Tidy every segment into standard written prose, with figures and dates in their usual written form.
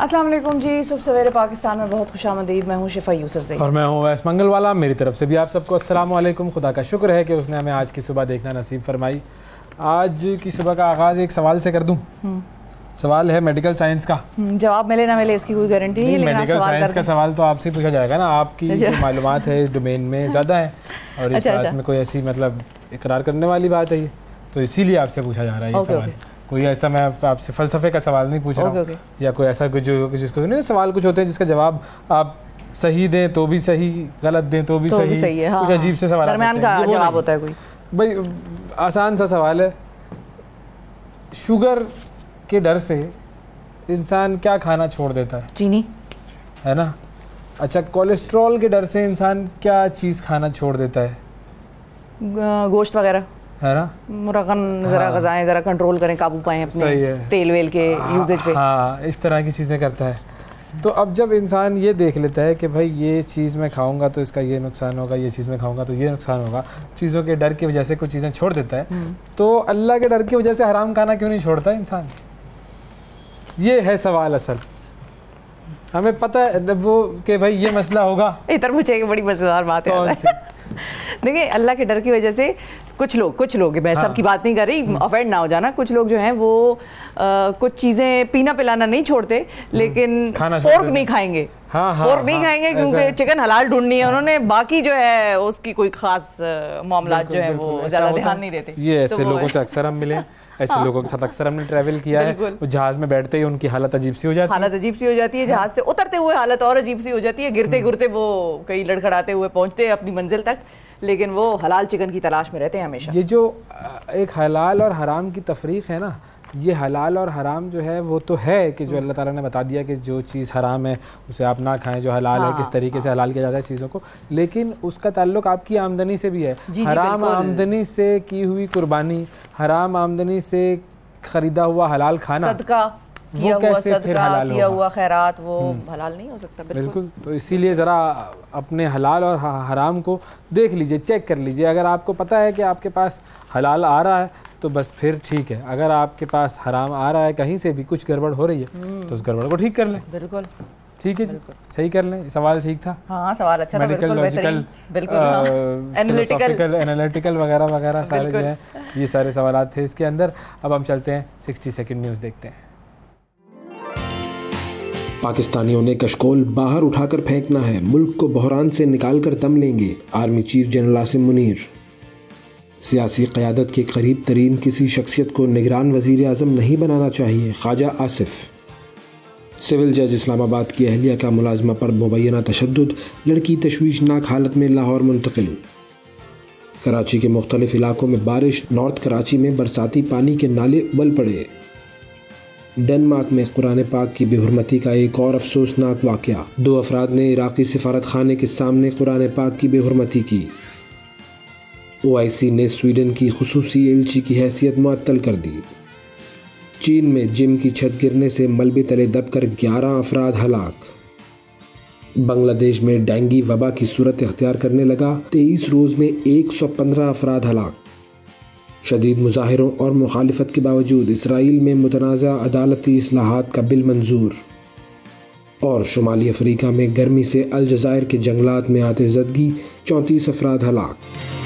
अस्सलाम वालेकुम जी, सुबह सवेरे पाकिस्तान में बहुत खुशामदीद। मैं हूँ शिफा यूसुफ से और मैं हूँ वैस मंगल वाला। मेरी तरफ से भी आप सबको अस्सलाम वालेकुम। खुदा का शुक्र है कि उसने हमें आज की सुबह देखना नसीब फरमाई। आज की सुबह का आगाज़ एक सवाल से कर दूँ। सवाल है मेडिकल साइंस का। जवाब मिले ना मिले इसकी कोई गारंटी नहीं है, मेडिकल साइंस का सवाल तो आपसे पूछा जाएगा ना, आपकी जो मालूमात है इस डोमेन में ज़्यादा है और इस बात में कोई ऐसी मतलब इकरार करने वाली बात है ये, तो इसीलिए आपसे पूछा जा रहा है ये सवाल। कोई ऐसा मैं आपसे फ़लसफ़े का सवाल नहीं पूछ रहा हूँ या कोई ऐसा कुछ जिसको नहीं, सवाल कुछ होते हैं जिसका जवाब आप सही दें तो भी सही, गलत दें तो भी सही है। कुछ अजीब से सवाल दरमियान का जवाब होता है कोई। भाई आसान सा सवाल है, शुगर के डर से इंसान क्या खाना छोड़ देता है? चीनी, है ना। अच्छा, कोलेस्ट्रॉल के डर से इंसान क्या चीज़ खाना छोड़ देता है? गोश्त वगैरह, है ना। मुरगन ज़रा ग़िज़ाएं ज़रा कंट्रोल करें, काबू पाएं अपने तेल वेल के यूजेज पे। हाँ, इस तरह की चीज़ें करता है। तो अब जब इंसान ये देख लेता है कि भाई ये चीज़ मैं खाऊंगा तो इसका ये नुकसान होगा, ये चीज़ मैं खाऊंगा तो ये नुकसान होगा, चीज़ों के डर की वजह से कुछ चीज़ें छोड़ देता है, तो अल्लाह के डर की वजह से हराम खाना क्यों नहीं छोड़ता इंसान? ये है सवाल असल। हमें पता है वो कि भाई ये मसला होगा। इधर पूछे बड़ी मजेदार बात है। देखिए, अल्लाह के डर की वजह से कुछ लोग मैं सबकी बात नहीं कर रही, ऑफेंड ना हो जाना, कुछ लोग जो हैं वो कुछ चीज़ें पीना पिलाना नहीं छोड़ते लेकिन पोर्क नहीं खाएंगे। पोर्क नहीं खाएंगे क्योंकि चिकन हलाल ढूंढनी है उन्होंने, बाकी जो है उसकी कोई खास मामलात जो है वो ज़्यादा ध्यान नहीं देते। ये ऐसे लोगों से अक्सर हम मिले, ऐसे लोगों के साथ अक्सर हमने ट्रैवल किया है। वो जहाज में बैठते ही उनकी हालत अजीब सी हो जाती है, जहाज से उतरते हुए हालत और अजीब सी हो जाती है, गिरते गिरते वो कई लड़खड़ाते हुए पहुंचते हैं अपनी मंजिल तक, लेकिन वो हलाल चिकन की तलाश में रहते हैं हमेशा। ये जो एक हलाल और हराम की तफरीक है ना, ये हलाल और हराम जो है वो तो है कि जो अल्लाह ताला ने बता दिया कि जो चीज़ हराम है उसे आप ना खाएं, जो हलाल है किस तरीके से हलाल किया जाता है चीज़ों को, लेकिन उसका ताल्लुक आपकी आमदनी से भी है। हराम आमदनी से की हुई कुर्बानी, हराम आमदनी से ख़रीदा हुआ हलाल खाना, सदका किया हुआ सदका, किया हुआ खैरात, वो हलाल नहीं हो सकता। बिल्कुल। तो इसीलिए ज़रा अपने हलाल और हराम को देख लीजिए, चेक कर लीजिए। अगर आपको पता है कि आपके पास हलाल आ रहा है तो बस फिर ठीक है, अगर आपके पास हराम आ रहा है कहीं से भी कुछ गड़बड़ हो रही है तो उस गड़बड़ को ठीक कर लें। बिल्कुल ठीक है जी, सही कर लें। सवाल ठीक था। हाँ, सवाल अच्छा था। मेडिकल, लॉजिकल, एनालिटिकल वगैरह वगैरह सारे जो है ये सारे सवाल थे इसके अंदर। अब हम चलते हैं 60 सेकंड न्यूज़ देखते हैं। पाकिस्तानियों ने कशकोल बाहर उठाकर फेंकना है, मुल्क को बहरान से निकालकर दम लेंगे, army chief general Asim Munir. सियासी क़यादत के करीब तरीन किसी शख्सियत को निगरान वज़ीर आज़म नहीं बनाना चाहिए, ख्वाजा आसिफ। सिविल जज इस्लामाबाद की अहलिया का मुलाजमा पर मुबैना तशद्दुद, लड़की तशवीशनाक हालत में लाहौर मुंतकिल। कराची के मुख्तलिफ इलाकों में बारिश, नॉर्थ कराची में बरसाती पानी के नाले उबल पड़े। डेनमार्क में कुरान पाक की बेहुरमती का एक और अफसोसनाक वाक़या, 2 अफराद ने इराक़ी सिफारत खाने के सामने कुरान पाक की बेहुरमती की। OIC ने स्वीडन की खुसूसी एलची की हैसियत मुअत्तल कर दी। चीन में जिम की छत गिरने से मलबे तले दबकर 11 अफराद हलाक। बांग्लादेश में डेंगू वबा की सूरत इख्तियार करने लगा, 23 रोज़ में 115 अफराद हलाक। शदीद मुजाहिरों और मुखालिफत के बावजूद इसराइल में मुतनाज़ा अदालती इस्लाहात का बिल मंजूर। और शुमाली अफ्रीका में गर्मी से अलजज़ायर के जंगलात में आते ज़दगी, 34 अफराद हलाक।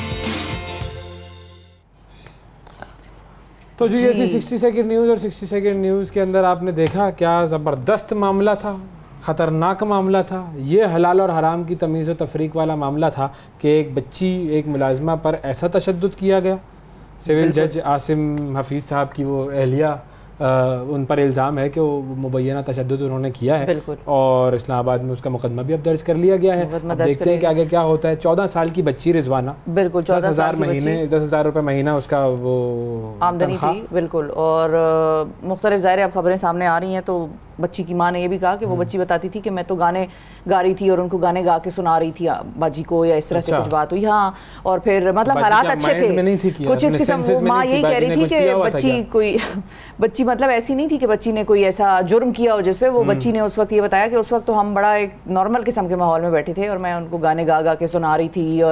तो जी ये थी 60 सेकंड न्यूज़, और 60 सेकंड न्यूज़ के अंदर आपने देखा क्या ज़बरदस्त मामला था, ख़तरनाक मामला था। ये हलाल और हराम की तमीज़ व तफरीक वाला मामला था कि एक बच्ची, एक मुलाजमा पर ऐसा तशद्दुद किया गया। सिविल जज आसिम हफीज़ साहब की वो अहलिया, उन पर इल्ज़ाम है कि वो मुबैना तशद्दुद उन्होंने किया है और इस्लामाबाद में उसका मुकदमा भी अब दर्ज कर लिया गया है। अब देखते हैं कि आगे क्या होता है। 14 साल की बच्ची रिजवाना, बिल्कुल 10,000 रुपये महीना उसका वो आमदनी थी। बिल्कुल। और मुख्तलिफ ज़ाहिर अब खबरें सामने आ रही हैं तो बच्ची की माँ ने ये भी कहा कि वो बच्ची बताती थी कि मैं तो गाने गा रही थी और उनको गाने गा के सुना रही थी बाजी को, या इस तरह से कुछ बात हुई। हाँ, और फिर मतलब हालात अच्छे थे कुछ इस किस्म। माँ यही कह रही थी कि बच्ची मतलब ऐसी नहीं थी कि बच्ची ने कोई ऐसा जुर्म किया हो जिसपे वो बच्ची ने उस वक्त ये बताया कि उस वक्त तो हम बड़ा एक नॉर्मल किस्म के माहौल में बैठे थे और मैं उनको गाने गा गा के सुना रही थी और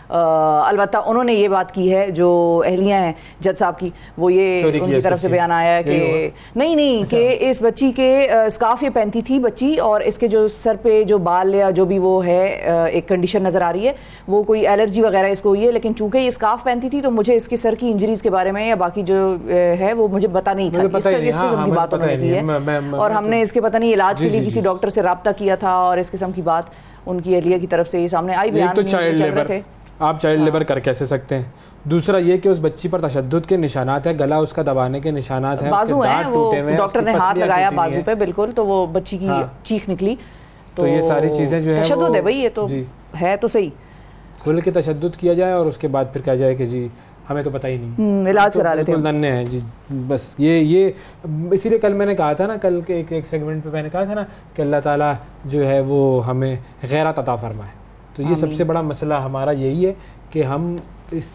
अलबत्ता उन्होंने ये बात की है, जो अहलियां हैं जज साहब की, वो ये उनकी तरफ से बयान आया है कि नहीं कि इस बच्ची के स्कार्फ ये पहनती थी बच्ची, और इसके जो सर पे जो बाल या जो भी वो है एक कंडीशन नजर आ रही है, वो कोई एलर्जी वगैरह इसको हुई है, लेकिन चूंकि ये स्कार्फ पहनती थी तो मुझे इसके सर की इंजरीज के बारे में या बाकी जो है वो मुझे पता नहीं था। इस बात उन्होंने की है, और हमने इसके पता नहीं इलाज के लिए किसी डॉक्टर से राब्ता किया था, और इस किस्म की बात उनकी अहलिया की तरफ से ये सामने आई। बयान तो चाइल्ड लेबर, आप चाइल्ड लेबर कर कैसे सकते हैं। दूसरा ये कि उस बच्ची पर तशद्दुद के निशानात है, गला उसका दबाने के निशानात हैं, बाजू हैं, वो डॉक्टर ने हाथ लगाया बाजू पे बिल्कुल, तो वो बच्ची की चीख निकली। तो ये सारी चीजें जो है तशद्दुद है भाई, ये तो है तो सही, खुल के तशद्दुद किया जाए और उसके बाद फिर कहा जाए कि जी हमें तो पता ही नहीं, इलाज करा लेते नन्हे हैं जी। बस ये इसीलिए कल मैंने कहा था ना, कल के एक सेगमेंट पे मैंने कहा था ना कि अल्लाह ताला जो है वो हमें गैरत अता फरमाए। तो ये सबसे बड़ा मसला हमारा यही है कि हम इस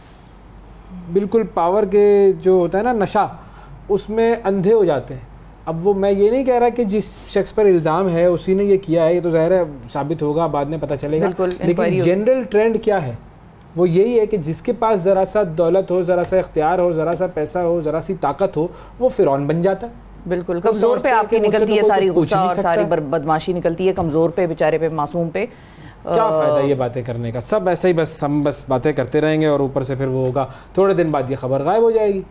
बिल्कुल पावर के जो होता है ना नशा, उसमें अंधे हो जाते हैं। अब वो मैं ये नहीं कह रहा कि जिस शख्स पर इल्ज़ाम है उसी ने ये किया है, ये तो ज़ाहिर है साबित होगा, बाद में पता चलेगा, लेकिन जनरल ट्रेंड क्या है वो यही है कि जिसके पास ज़रा सा दौलत हो, ज़रा सा इख्तियार हो, ज़रा सा पैसा हो, ज़रा सी ताकत हो, वो फिरौन बन जाता है। बिल्कुल, कमज़ोर पे आपकी निकलती है सारी गुस्सा और सारी बदमाशी निकलती है कमज़ोर पे, बेचारे पे, मासूम पे। क्या फ़ायदा ये बातें करने का, सब ऐसे ही बस हम बस बातें करते रहेंगे और ऊपर से फिर वो होगा, थोड़े दिन बाद ये खबर गायब हो जाएगी,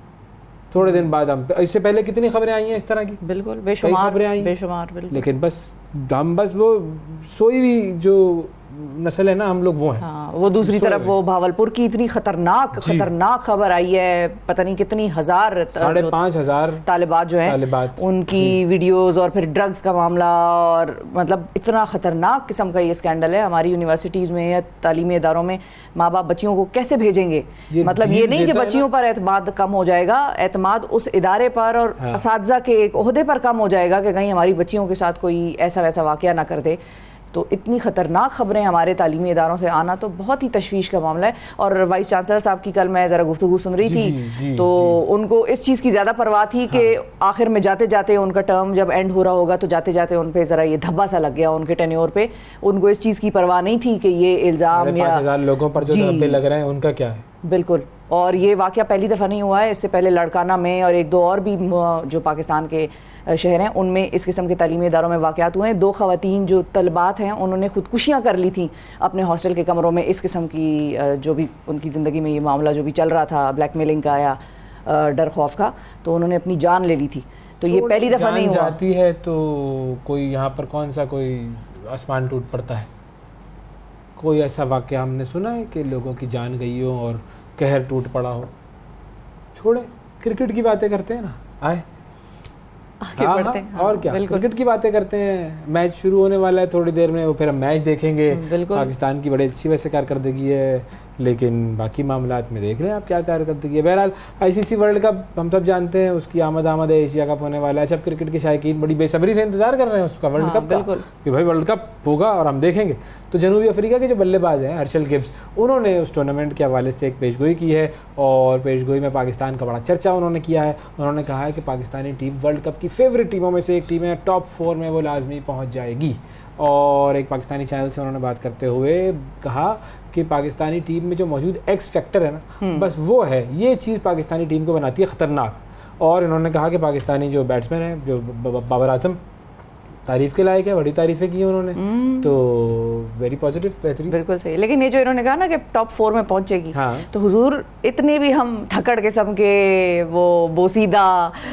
थोड़े दिन बाद हम, इससे पहले कितनी खबरें आई हैं इस तरह की, बिल्कुल बेशुमार खबरें आई, बेशुमार, बिल्कुल। लेकिन बस हम बस वो सोई हुई जो नस्ल है ना हम लोग वो हैं। हाँ, वो दूसरी तरफ वो भावलपुर की इतनी खतरनाक खबर आई है, पता नहीं कितनी हजार 5,500 तालिबात जो हैं उनकी वीडियोस, और फिर ड्रग्स का मामला, और मतलब इतना खतरनाक किस्म का ये स्कैंडल है। हमारी यूनिवर्सिटीज में या तालीमी इदारों में माँ बाप बच्चियों को कैसे भेजेंगे, मतलब ये नहीं कि बच्चियों पर एतमाद कम हो जाएगा, एतमाद उस इदारे पर और असातिज़ा के एक ओहदे पर कम हो जाएगा कि कहीं हमारी बच्चियों के साथ कोई ऐसा वैसा वाकया ना कर दे। तो इतनी ख़तरनाक ख़बरें हमारे तालीमी इदारों से आना तो बहुत ही तशवीश का मामला है। और वाइस चांसलर साहब की कल मैं ज़रा गुफ्तगू सुन रही थी, तो उनको इस चीज़ की ज़्यादा परवाह थी कि आखिर में जाते जाते उनका टर्म जब एंड हो रहा होगा तो जाते जाते उन पे ज़रा ये धब्बा सा लग गया उनके टेन्योर पे। उनको इस चीज़ की परवाह नहीं थी कि ये इल्ज़ाम या 5,000 लोगों पर जो धब्बे लग रहे हैं उनका क्या है। बिल्कुल, और ये वाक़या पहली दफ़ा नहीं हुआ है, इससे पहले लड़काना में और एक दो और भी जो पाकिस्तान के शहर हैं उनमें इस किस्म के तालीमी इदारों में वाक़यात हुए हैं। 2 ख़वातीन जो तलबात हैं उन्होंने खुदकुशियाँ कर ली थी अपने हॉस्टल के कमरों में, इस किस्म की जो भी उनकी ज़िंदगी में ये मामला जो भी चल रहा था ब्लैकमेलिंग का या डर खौफ का, तो उन्होंने अपनी जान ले ली थी। तो ये पहली दफ़ा नहीं हुआ। जाती है तो कोई यहाँ पर कौन सा कोई आसमान टूट पड़ता है, कोई ऐसा वाक़या हमने सुना है कि लोगों की जान गई हो और कहर टूट पड़ा हो। छोड़े, क्रिकेट की बातें करते हैं ना, आए बढ़ते हैं। और क्या, क्रिकेट की बातें करते हैं। मैच शुरू होने वाला है थोड़ी देर में, वो फिर हम मैच देखेंगे। पाकिस्तान की बड़ी अच्छी वैसे कारकर्दगी है, लेकिन बाकी मामलात में देख रहे हैं आप क्या कारकर्दगी है। बहरहाल आईसीसी वर्ल्ड कप हम सब जानते हैं, उसकी आमद है, एशिया कप होने वाला है। सब क्रिकेट के शायकीन बड़ी बेसब्री से इंतजार कर रहे हैं उसका, वर्ल्ड कप का, कि भाई वर्ल्ड कप होगा और हम देखेंगे। तो जनूबी अफ्रीका के जो बल्लेबाज हैं हर्षल गिब्स, उन्होंने उस टूर्नामेंट के हवाले से एक पेशगोई की है और पेशगोई में पाकिस्तान का बड़ा चर्चा उन्होंने किया है। उन्होंने कहा है कि पाकिस्तानी टीम वर्ल्ड कप की फेवरेट टीमों में से एक टीम है, टॉप 4 में वो लाजमी पहुँच जाएगी। और एक पाकिस्तानी चैनल से उन्होंने बात करते हुए कहा कि पाकिस्तानी टीम में जो मौजूद एक्स फैक्टर है ना, बस वो है, ये चीज़ पाकिस्तानी टीम को बनाती है ख़तरनाक। और इन्होंने कहा कि पाकिस्तानी जो बैट्समैन है, जो बाबर आजम, तारीफ के लायक है, बड़ी तारीफें की उन्होंने। तो वेरी पॉजिटिव, बेहतरीन, बिल्कुल सही। लेकिन ये जो इन्होंने कहा ना कि टॉप 4 में पहुंचेगी, तो हुजूर इतने भी हम थकड़ किस्म के वो बोसीदा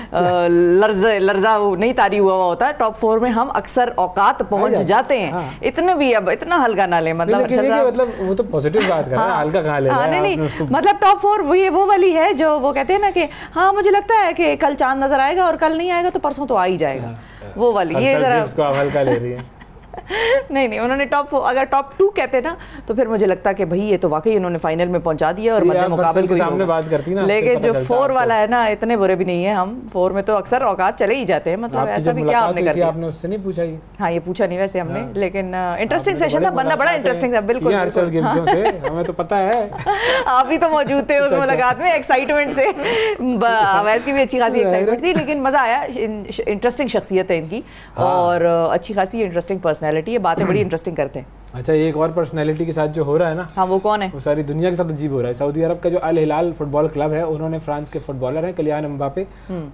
लर्जा नहीं तारी हुआ होता है। टॉप 4 में हम अक्सर औकात पहुंच जाते हैं। इतने भी अब इतना हल्का ना ले, मतलब वो तो पॉजिटिव बात कर रहे हैं, हल्का कहाँ ले रहे हैं। नहीं, मतलब टॉप 4 ये वो वाली है जो वो कहते हैं ना कि हाँ मुझे लगता है कि कल चांद नजर आएगा और कल नहीं आएगा तो परसों तो आ ही जाएगा, वो वाली। ये जरा उसको आप हल्का ले रही है। नहीं, उन्होंने अगर टॉप 2 कहते ना तो फिर मुझे लगता कि भाई ये तो वाकई इन्होंने फाइनल में पहुंचा दिया और मध्य मुकाबले के सामने बात करती ना। लेकिन जो 4 वाला है ना, इतने बुरे भी नहीं है हम। 4 में तो अक्सर औकात चले ही जाते हैं, मतलब ऐसा भी क्या आपने कर दिया। आपने उससे नहीं पूछा ये? हाँ, ये पूछा नहीं वैसे हमने, लेकिन इंटरेस्टिंग सेशन था, बंदा बड़ा इंटरेस्टिंग था। बिल्कुल, हमें तो पता है, आप भी तो मौजूद थे उस मुलाकात में, एक्साइटमेंट से। वैसी भी अच्छी खासी एक्साइटमेंट थी, लेकिन मजा आया। इंटरेस्टिंग शख्सियत है इनकी और अच्छी खासी इंटरेस्टिंग पर्सनैलिटी पर्सनैलिटी है, बातें बड़ी इंटरेस्टिंग करते हैं। अच्छा, एक और पर्सनैलिटी के साथ जो हो रहा है ना, हाँ वो कौन है? वो सारी दुनिया के साथ अजीब हो रहा है। सऊदी अरब का जो अल हिलाल फुटबॉल क्लब है, उन्होंने फ्रांस के फुटबॉलर हैं किलियान एम्बापे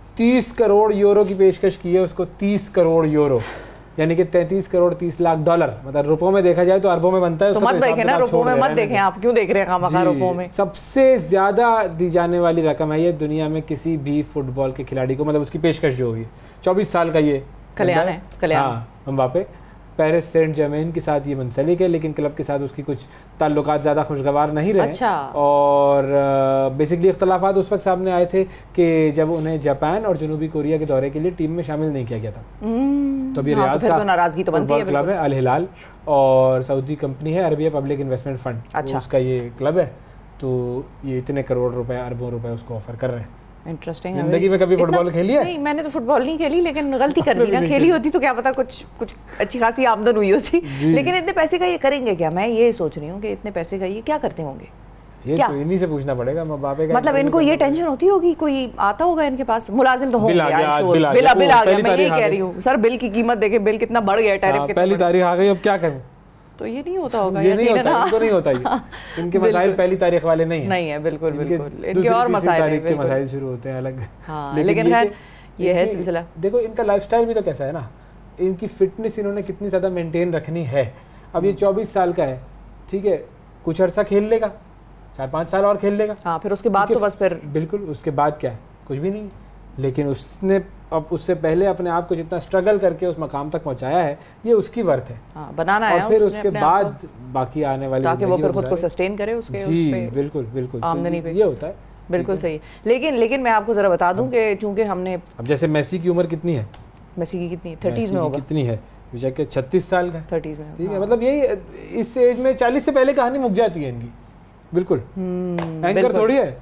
30 करोड़ यूरो की पेशकश की है उसको। 30 करोड़ यूरो यानी कि 33 करोड़ 30 लाख डॉलर, मतलब रुपयों में देखा जाए तो अरबों में बनता है। तो मत देखें ना, रुपयों में मत देखें, आप क्यों देख रहे हैं खामखा रुपयों में? सबसे ज्यादा दी जाने वाली रकम है ये दुनिया में किसी भी फुटबॉल के खिलाड़ी को, मतलब उसकी पेशकश जो हुई है। 24 साल का ये कल्याण है, कल्याण। हाँ, एम्बापे पेरिस सेंट जर्मेन के साथ ये मुंसलिक है, लेकिन क्लब के साथ उसकी कुछ ताल्लुकात ज़्यादा खुशगवार नहीं रहे। अच्छा। और बेसिकली इख्तलाफात उस वक्त सामने आए थे कि जब उन्हें जापान और जनूबी कोरिया के दौरे के लिए टीम में शामिल नहीं किया गया था। तो अभी रियाद का नाराजगी तो बनती है। क्लब है अल हिलाल और सऊदी कंपनी है अरबिया पब्लिक इन्वेस्टमेंट फंड, अच्छा, उसका ये क्लब है। तो ये इतने करोड़ रुपए, अरबों रुपए उसको ऑफर कर रहे हैं। इंटरेस्टिंग। जिंदगी में कभी फुटबॉल खेली है? नहीं, मैंने तो फुटबॉल नहीं खेली, लेकिन गलती कर दी ना। खेली होती तो क्या पता कुछ अच्छी खासी आमदन हुई होती। लेकिन इतने पैसे का ये करेंगे क्या? मैं ये सोच रही हूँ कि इतने पैसे का ये क्या करते होंगे? ये तो इन्हीं से पूछना पड़ेगा। एम्बापे का मतलब इनको ये टेंशन होती होगी, कोई आता होगा इनके पास, मुलाजिम तो होंगे। बिल आ गया, मैं ये कह रही हूँ सर, बिल की कीमत देखे, बिल कितना बढ़ गया, टैरिफ पहली तारीख आ गई, अब क्या करूँ? तो ये नहीं होता होगा, ये नहीं होता, इनको नहीं होता ये। इनके मसाइल पहली तारीख वाले नहीं है। नहीं है, बिल्कुल बिल्कुल, इनके और मसाइल के मसाइल शुरू होते हैं अलग। लेकिन खैर ये है सिलसिला। देखो इनका लाइफस्टाइल भी तो कैसा है ना, इनकी फिटनेस इन्होंने कितनी ज्यादा मेंटेन रखनी है। अब ये 24 साल का है, ठीक है, कुछ अर्सा खेल लेगा, 4-5 साल और खेल लेगा। हाँ, फिर उसके बाद तो बस फिर बिल्कुल, उसके बाद क्या है, कुछ भी नहीं। लेकिन उसने अब उससे पहले अपने आप को जितना स्ट्रगल करके उस मकाम तक पहुंचाया है, ये उसकी वर्थ है। हाँ, बनाना है, और फिर उसके बाद बाकी आने वाली ताकि वो फिर खुद को सस्टेन करे उसके बिल्कुल बिल्कुल आमदनी पे। ये होता है, बिल्कुल सही। लेकिन मैं आपको जरा बता दूं कि चूंकि हमने, अब जैसे मेसी की उम्र कितनी है? मेसी की कितनी 30s में होगा? कितनी है? विजय के 36 साल का 30s में, ठीक है। मतलब यही इस एज में 40 से पहले कहानी मुक जाती है इनकी। बिल्कुल, एंकर थोड़ी है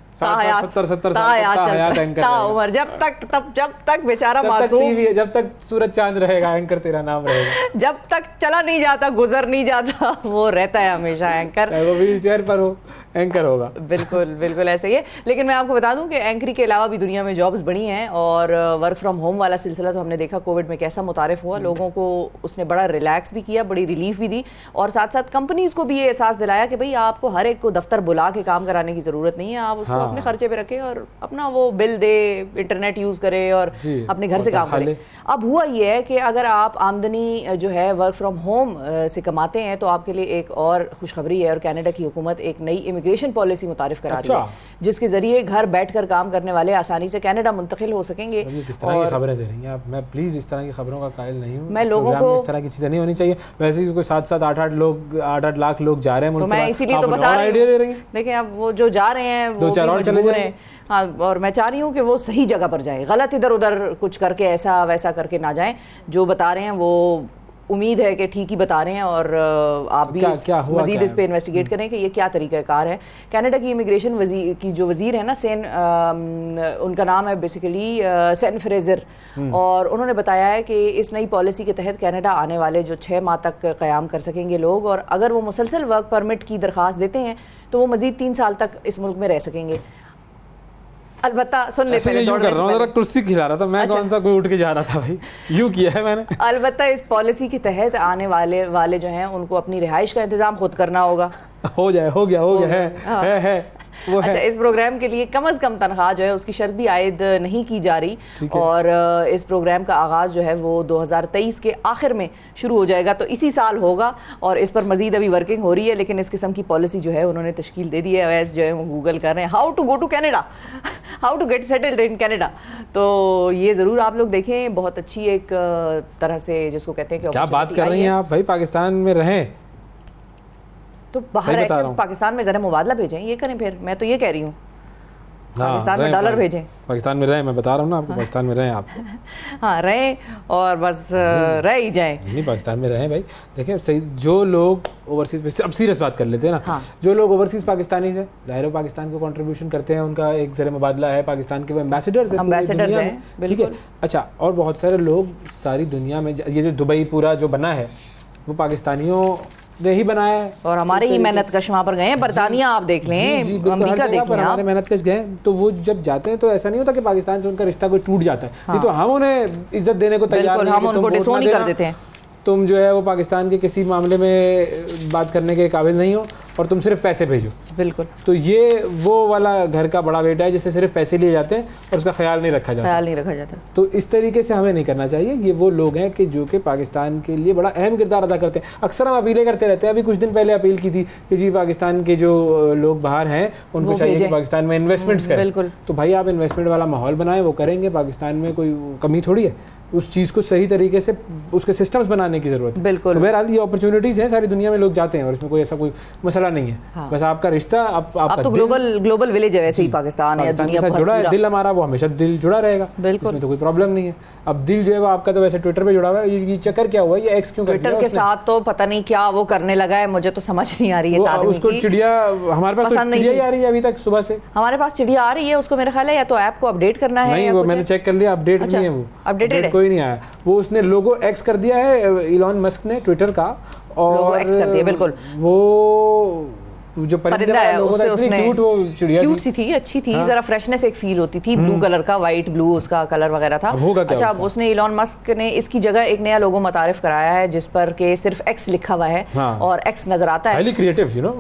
70 साल एंकर, उम्र जब तक बेचारा मासूम, जब तक सूरज चांद रहेगा एंकर तेरा नाम रहेगा। जब तक चला नहीं जाता, गुजर नहीं जाता, वो रहता है हमेशा एंकर, चाहे वो व्हील चेयर पर हो, एंकर होगा। बिल्कुल बिल्कुल ऐसे ही है। लेकिन मैं आपको बता दूं कि एंकरी के अलावा भी दुनिया में जॉब्स बढ़ी हैं, और वर्क फ्रॉम होम वाला सिलसिला तो हमने देखा कोविड में कैसा मुतारिफ हुआ। लोगों को उसने बड़ा रिलैक्स भी किया, बड़ी रिलीफ भी दी, और साथ साथ कंपनीज को भी ये एहसास दिलाया कि भाई आपको हर एक को दफ्तर बुला के काम कराने की जरूरत नहीं है, आप उसको अपने खर्चे पे रखे और अपना वो बिल दे, इंटरनेट यूज करे और अपने घर से काम करे। अब हुआ ये है कि अगर आप आमदनी जो है वर्क फ्रॉम होम से कमाते हैं तो आपके लिए एक और खुशखबरी है, और कनाडा की हुकूमत एक नई इमिग्रेशन पॉलिसी मुतारिफ करा रही है, जिसके जरिए घर बैठकर काम करने वाले आसानी से कनाडा मुंतकिल हो सकेंगे। किस तरह की खबरें दे रही हैं आप? मैं प्लीज इस तरह की खबरों का कायल नहीं हूँ। मैं लोगों को इस तरह की चीजें नहीं होनी चाहिए। वैसे ही कोई 7-7, 8-8 लाख लोग जा रहे हैं, तो मैं इसीलिए तो बता रही हूँ। देखिए अब वो जो जा रहे हैं वो 2-4 और चले जाएं। हाँ, और मैं चाह रही हूँ कि वो सही जगह पर जाएं, गलत इधर उधर कुछ करके ऐसा वैसा करके ना जाएं। जो बता रहे हैं वो उम्मीद है कि ठीक ही बता रहे हैं, और आप भी मजीद इस पे इन्वेस्टिगेट करें कि ये क्या तरीक़ाकार है। कनाडा की इमिग्रेशन की जो वजीर है ना, सेन, उनका नाम है बेसिकली सेन फ्रेजर, और उन्होंने बताया है कि इस नई पॉलिसी के तहत कनाडा आने वाले जो 6 माह तक क़याम कर सकेंगे लोग, और अगर वो मुसलसल वर्क परमिट की दरख्वास्त देते हैं तो वो मजीद 3 साल तक इस मुल्क में रह सकेंगे। अलबत्ता सुन ले, पहले यूं कर रहा हूं, जरा कुर्सी खिला रहा था मैं। अच्छा। कौन सा कोई उठ के जा रहा था भाई, यूं किया है मैंने। अलबत्ता इस पॉलिसी के तहत आने वाले जो हैं उनको अपनी रिहाइश का इंतजाम खुद करना होगा। हो गया है वो अच्छा, इस प्रोग्राम के लिए कम से कम तनख्वाह जो है उसकी शर्त भी आयद नहीं की जा रही, और इस प्रोग्राम का आगाज जो है वो 2023 के आखिर में शुरू हो जाएगा, तो इसी साल होगा, और इस पर मजीद अभी वर्किंग हो रही है। लेकिन इस किस्म की पॉलिसी जो है उन्होंने तश्कील दे दी है। वैसे जो है वो गूगल कर रहे हैं how to go to Canada, how to get settled in Canada, तो ये जरूर आप लोग देखें। बहुत अच्छी एक तरह से जिसको कहते हैं कि क्या बात कर रही हैं आप भाई, पाकिस्तान में रहें तो बाहर रहकर पाकिस्तान में जरा मुबादला भेजें, ये करें। फिर मैं तो ये कह रही हूँ पाकिस्तान में डॉलर भेजें, पाकिस्तान में रहें। मैं बता रहा हूँ ना आपको, पाकिस्तान में रहें आप। हाँ रहें, और बस रह ही जाएं। नहीं, पाकिस्तान में रहें भाई। देखें सही, जो लोग ओवरसीज, अब सीरियस बात कर लेते हैं ना। हाँ। जो लोग ओवरसीज पाकिस्तानी से जाहिर है पाकिस्तान को कंट्रीब्यूशन करते हैं, उनका एक जरिए मुबादला है, पाकिस्तान के वो एम्बेसडर्स हैं, ठीक है। अच्छा, और बहुत सारे लोग सारी दुनिया में, ये जो दुबई पूरा जो बना है वो पाकिस्तानियों ने ही बनाया है, और हमारे ही मेहनत कश वहाँ पर गए हैं। बरतानिया आप देख लें, अमेरिका देख लें, हमारे मेहनत कश गए। तो वो जब जाते हैं तो ऐसा नहीं होता कि पाकिस्तान से उनका रिश्ता कोई टूट जाता है। नहीं तो हम उन्हें इज्जत देने को तैयार नहीं, हम उनको डिसोन ही कर देते हैं। तुम जो है वो पाकिस्तान के किसी मामले में बात करने के काबिल नहीं हो और तुम सिर्फ पैसे भेजो। बिल्कुल। तो ये वो वाला घर का बड़ा बेटा है जिससे सिर्फ पैसे लिए जाते हैं और उसका ख्याल नहीं रखा जाता। तो इस तरीके से हमें नहीं करना चाहिए। ये वो लोग हैं कि जो कि पाकिस्तान के लिए बड़ा अहम किरदार अदा करते हैं। अक्सर हम अपीलें करते रहते हैं। अभी कुछ दिन पहले अपील की थी कि जी पाकिस्तान के जो लोग बाहर हैं उनको चाहिए कि पाकिस्तान में इन्वेस्टमेंट्स करें। बिल्कुल। तो भाई आप इन्वेस्टमेंट वाला माहौल बनाएं, वो करेंगे। पाकिस्तान में कोई कमी थोड़ी है, उस चीज़ को सही तरीके से उसके सिस्टम्स बनाने की जरूरत है। बिल्कुल। तो बहरहाल ये अपॉर्चुनिटीज हैं, सारी दुनिया में लोग जाते हैं और इसमें कोई ऐसा कोई मसला नहीं है। हाँ। बस आपका रिश्ता आपका तो ग्लोबल विलेज है वैसे ही पाकिस्तान है, दुनिया के साथ जुड़ा है। दिल हमारा वो हमेशा दिल जुड़ा रहेगा। बिल्कुल। इसमें तो कोई प्रॉब्लम नहीं है। अब दिल जो है वो आपका तो वैसे ट्विटर पे जुड़ा हुआ है। ये चक्कर क्या हुआ, ये एक्स क्यों कर दिया ट्विटर के साथ? तो पता नहीं क्या वो करने लगा है, मुझे तो समझ नहीं आ रही है। उसको चिड़िया, हमारे पास चिड़िया ही आ रही है अभी तक सुबह से। हमारे पास चिड़िया आ रही है, उसको मेरा ख्याल है या तो ऐप को अपडेट करना है। नहीं, वो मैंने चेक कर लिया, अपडेट नहीं है, वो अपडेट कोई नहीं आया। वो उसने लोगो एक्स कर दिया है इलॉन मस्क ने ट्विटर का, और एक्स कर दिया। बिल्कुल। वो जो परिंदा है उसने क्यूट सी थी, अच्छी थी। हाँ। जरा फ्रेशनेस एक फील होती थी। ब्लू कलर का, व्हाइट ब्लू उसका कलर वगैरह था। अच्छा, अब उसने इलॉन मस्क ने इसकी जगह एक नया लोगो मुतारिफ कराया है जिस पर के सिर्फ एक्स लिखा हुआ है। हाँ। और एक्स नजर आता है। हाईली क्रिएटिव, यू नो,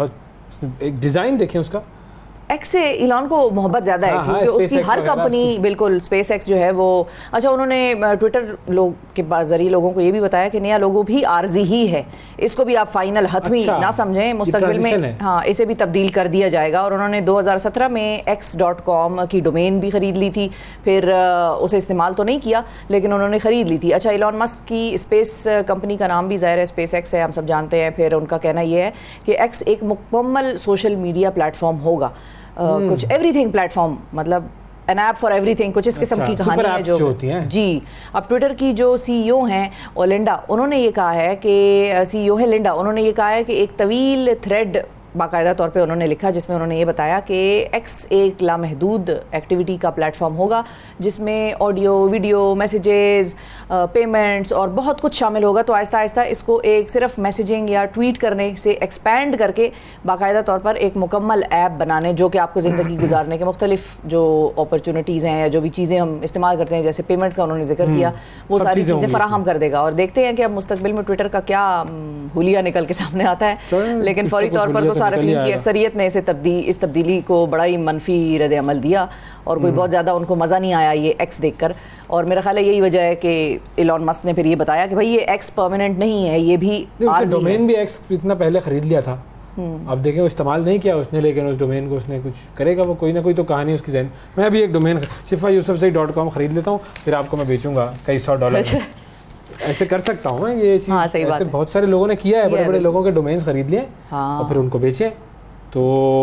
एक डिजाइन देखें उसका। एक्स से इलॉन को मोहब्बत ज्यादा है क्योंकि उसकी हर कंपनी, बिल्कुल, स्पेस एक्स जो है वो, अच्छा, उन्होंने ट्विटर लोग के जरिए लोगों को ये भी बताया कि नया लोगो भी आर्जी ही है, इसको भी आप फाइनल हतमी ना समझें, मुस्तकबिल में हाँ इसे भी तब्दील कर दिया जाएगा। और उन्होंने 2017 में x.com की डोमेन भी खरीद ली थी, फिर उसे इस्तेमाल तो नहीं किया लेकिन उन्होंने खरीद ली थी। अच्छा, इलॉन मस्क की स्पेस कंपनी का नाम भी ज़ाहिर है स्पेस एक्स है, हम सब जानते हैं। फिर उनका कहना यह है कि एक्स एक मुकम्मल सोशल मीडिया प्लेटफॉर्म होगा, कुछ एवरीथिंग प्लेटफॉर्म, मतलब एन ऐप फॉर एवरीथिंग, कुछ इस किस्म की कहानी है जो होती है। जी, अब ट्विटर की जो सीईओ हैं लिंडा, उन्होंने ये कहा है कि सीईओ है लिंडा, उन्होंने ये कहा है कि एक तवील थ्रेड बाकायदा तौर पे उन्होंने लिखा जिसमें उन्होंने ये बताया कि एक्स एक लामहदूद एक्टिविटी का प्लेटफॉर्म होगा जिसमें ऑडियो, वीडियो, मैसेजेस, पेमेंट्स और बहुत कुछ शामिल होगा। तो आहिस्ता आहिस्ता इसको एक सिर्फ मैसेजिंग या ट्वीट करने से एक्सपैंड करके बाकायदा तौर पर एक मुकम्मल ऐप बनाने, जो कि आपको ज़िंदगी गुजारने के मुख्तलिफ जो अपॉर्चुनिटीज़ हैं या जो भी चीज़ें हम इस्तेमाल करते हैं, जैसे पेमेंट्स का उन्होंने जिक्र किया, वो सारी चीज़ें फराहम कर देगा। और देखते हैं कि अब मुस्तकबिल में ट्विटर का क्या हुलिया निकल के सामने आता है। लेकिन फौरी तौर पर सार्फिन की अक्सरियत ने इस तब्दीली को बड़ा ही मनफी रद्द अमल दिया और कोई बहुत ज़्यादा उनको मज़ा नहीं आया ये एक्स देखकर। और मेरा ख्याल है यही वजह है कि इलॉन मस्क ने फिर ये बताया कि भाई ये एक्स परमानेंट नहीं है, ये भी डोमेन भी एक्स इतना पहले खरीद लिया था। अब देखें, वो इस्तेमाल नहीं किया उसने, लेकिन उस डोमेन को उसने कुछ करेगा, वो कोई ना कोई तो कहानी उसकी जहन। मैं अभी एक डोमेन shifayousafzai.com खरीद लेता हूँ, फिर आपको मैं बेचूंगा कई $100 ऐसे कर सकता हूँ ये चीज़। हाँ, ऐसे बहुत सारे लोगों ने किया है, बड़े बड़े लोगों के डोमेन्स खरीद लिए और फिर उनको बेचे, तो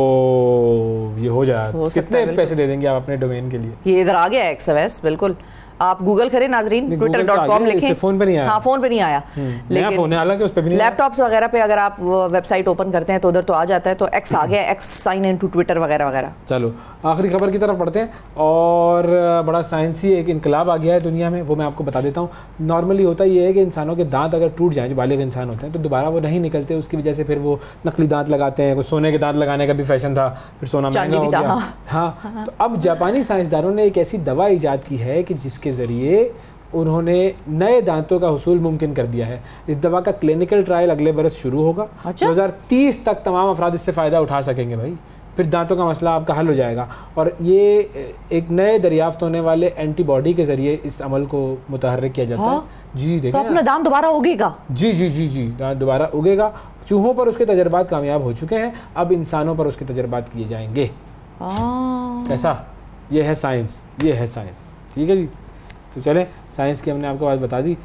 ये हो जाए। कितने पैसे दे देंगे आप अपने डोमेन के लिए? ये इधर आ गया एक्सएवएस, बिल्कुल। आप गूगल करें नाजरीन, twitter.com लिखें। फोन पे नहीं आया। हाँ, फोन पे नहीं आया, लेकिन फोन है हालांकि उस पे भी नहीं। लैपटॉप्स वगैरह पे अगर आप वेबसाइट ओपन करते हैं तो उधर तो आ जाता है। तो एक्स आ गया, X sign in to Twitter वगैरह वगैरह। चलो आखिरी खबर की तरफ बढ़ते हैं, और बड़ा साइंसी एक इनकलाब आ गया है दुनिया में, वो मैं आपको बता देता हूँ। नॉर्मली होता ये है कि इंसानों के दांत अगर टूट जाएं, जो बालिग इंसान होते हैं, तो दोबारा वो नहीं निकलते, उसकी वजह से फिर वो नकली दांत लगाते हैं। कुछ सोने के दांत लगाने का भी फैशन था, फिर सोना महंगा हो गया। हाँ, तो अब जापानी साइंसदानों ने एक ऐसी दवा ईजाद की है कि जिसके जरिए उन्होंने नए दांतों का हुसूल मुमकिन कर दिया है। इस दवा का क्लिनिकल ट्रायल अगले बरस शुरू होगा। 2030 तक तमाम अफराद इससे फ़ायदा उठा सकेंगे भाई, फिर दांतों का मसला आपका हल हो जाएगा। और ये एक नए दरियाफ्त होने वाले एंटीबॉडी के जरिए इस अमल को मुतहर्रिक किया जाता है। जी देखें, तो अपना दांत दोबारा उगेगा। जी जी जी जी, दांत दोबारा उगेगा। चूहों पर उसके तजर्बात कामयाब हो चुके हैं, अब इंसानों पर उसके तजर्बात किए जाएंगे। ऐसा ये है साइंस, ये है साइंस। ठीक है जी, तो चले, साइंस की हमने आपको बात बता दी।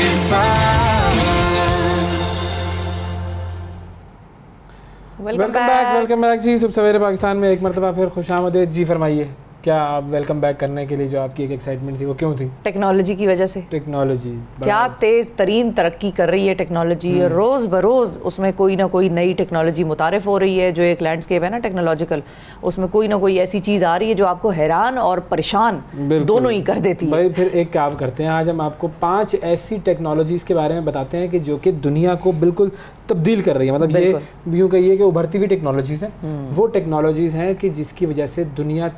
वेलकम बैक जी। सुबह सवेरे पाकिस्तान में एक मरतबा फिर खुशामदीद जी। फरमाइए, क्या आप वेलकम बैक करने के लिए जो आपकी एक एक्साइटमेंट थी वो क्यों थी? टेक्नोलॉजी की वजह से। टेक्नोलॉजी क्या तेज तरीन तरक्की कर रही है टेक्नोलॉजी, रोज बरोज उसमें कोई ना कोई नई टेक्नोलॉजी मुतारिफ हो रही है। जो एक लैंडस्केप है ना टेक्नोलॉजिकल, उसमें कोई ना कोई ऐसी चीज आ रही है जो आपको हैरान और परेशान दोनों ही कर देती है। भाई फिर एक काम करते हैं, आज हम आपको 5 ऐसी टेक्नोलॉजीज के बारे में बताते हैं कि जो कि दुनिया को बिल्कुल तब्दील कर रही है। मतलब ये यूं कहिए कि उभरती हुई टेक्नोलॉजीज हैं। वो टेक्नोलॉजीज हैं कि जिसकी वजह से दुनिया तब्दील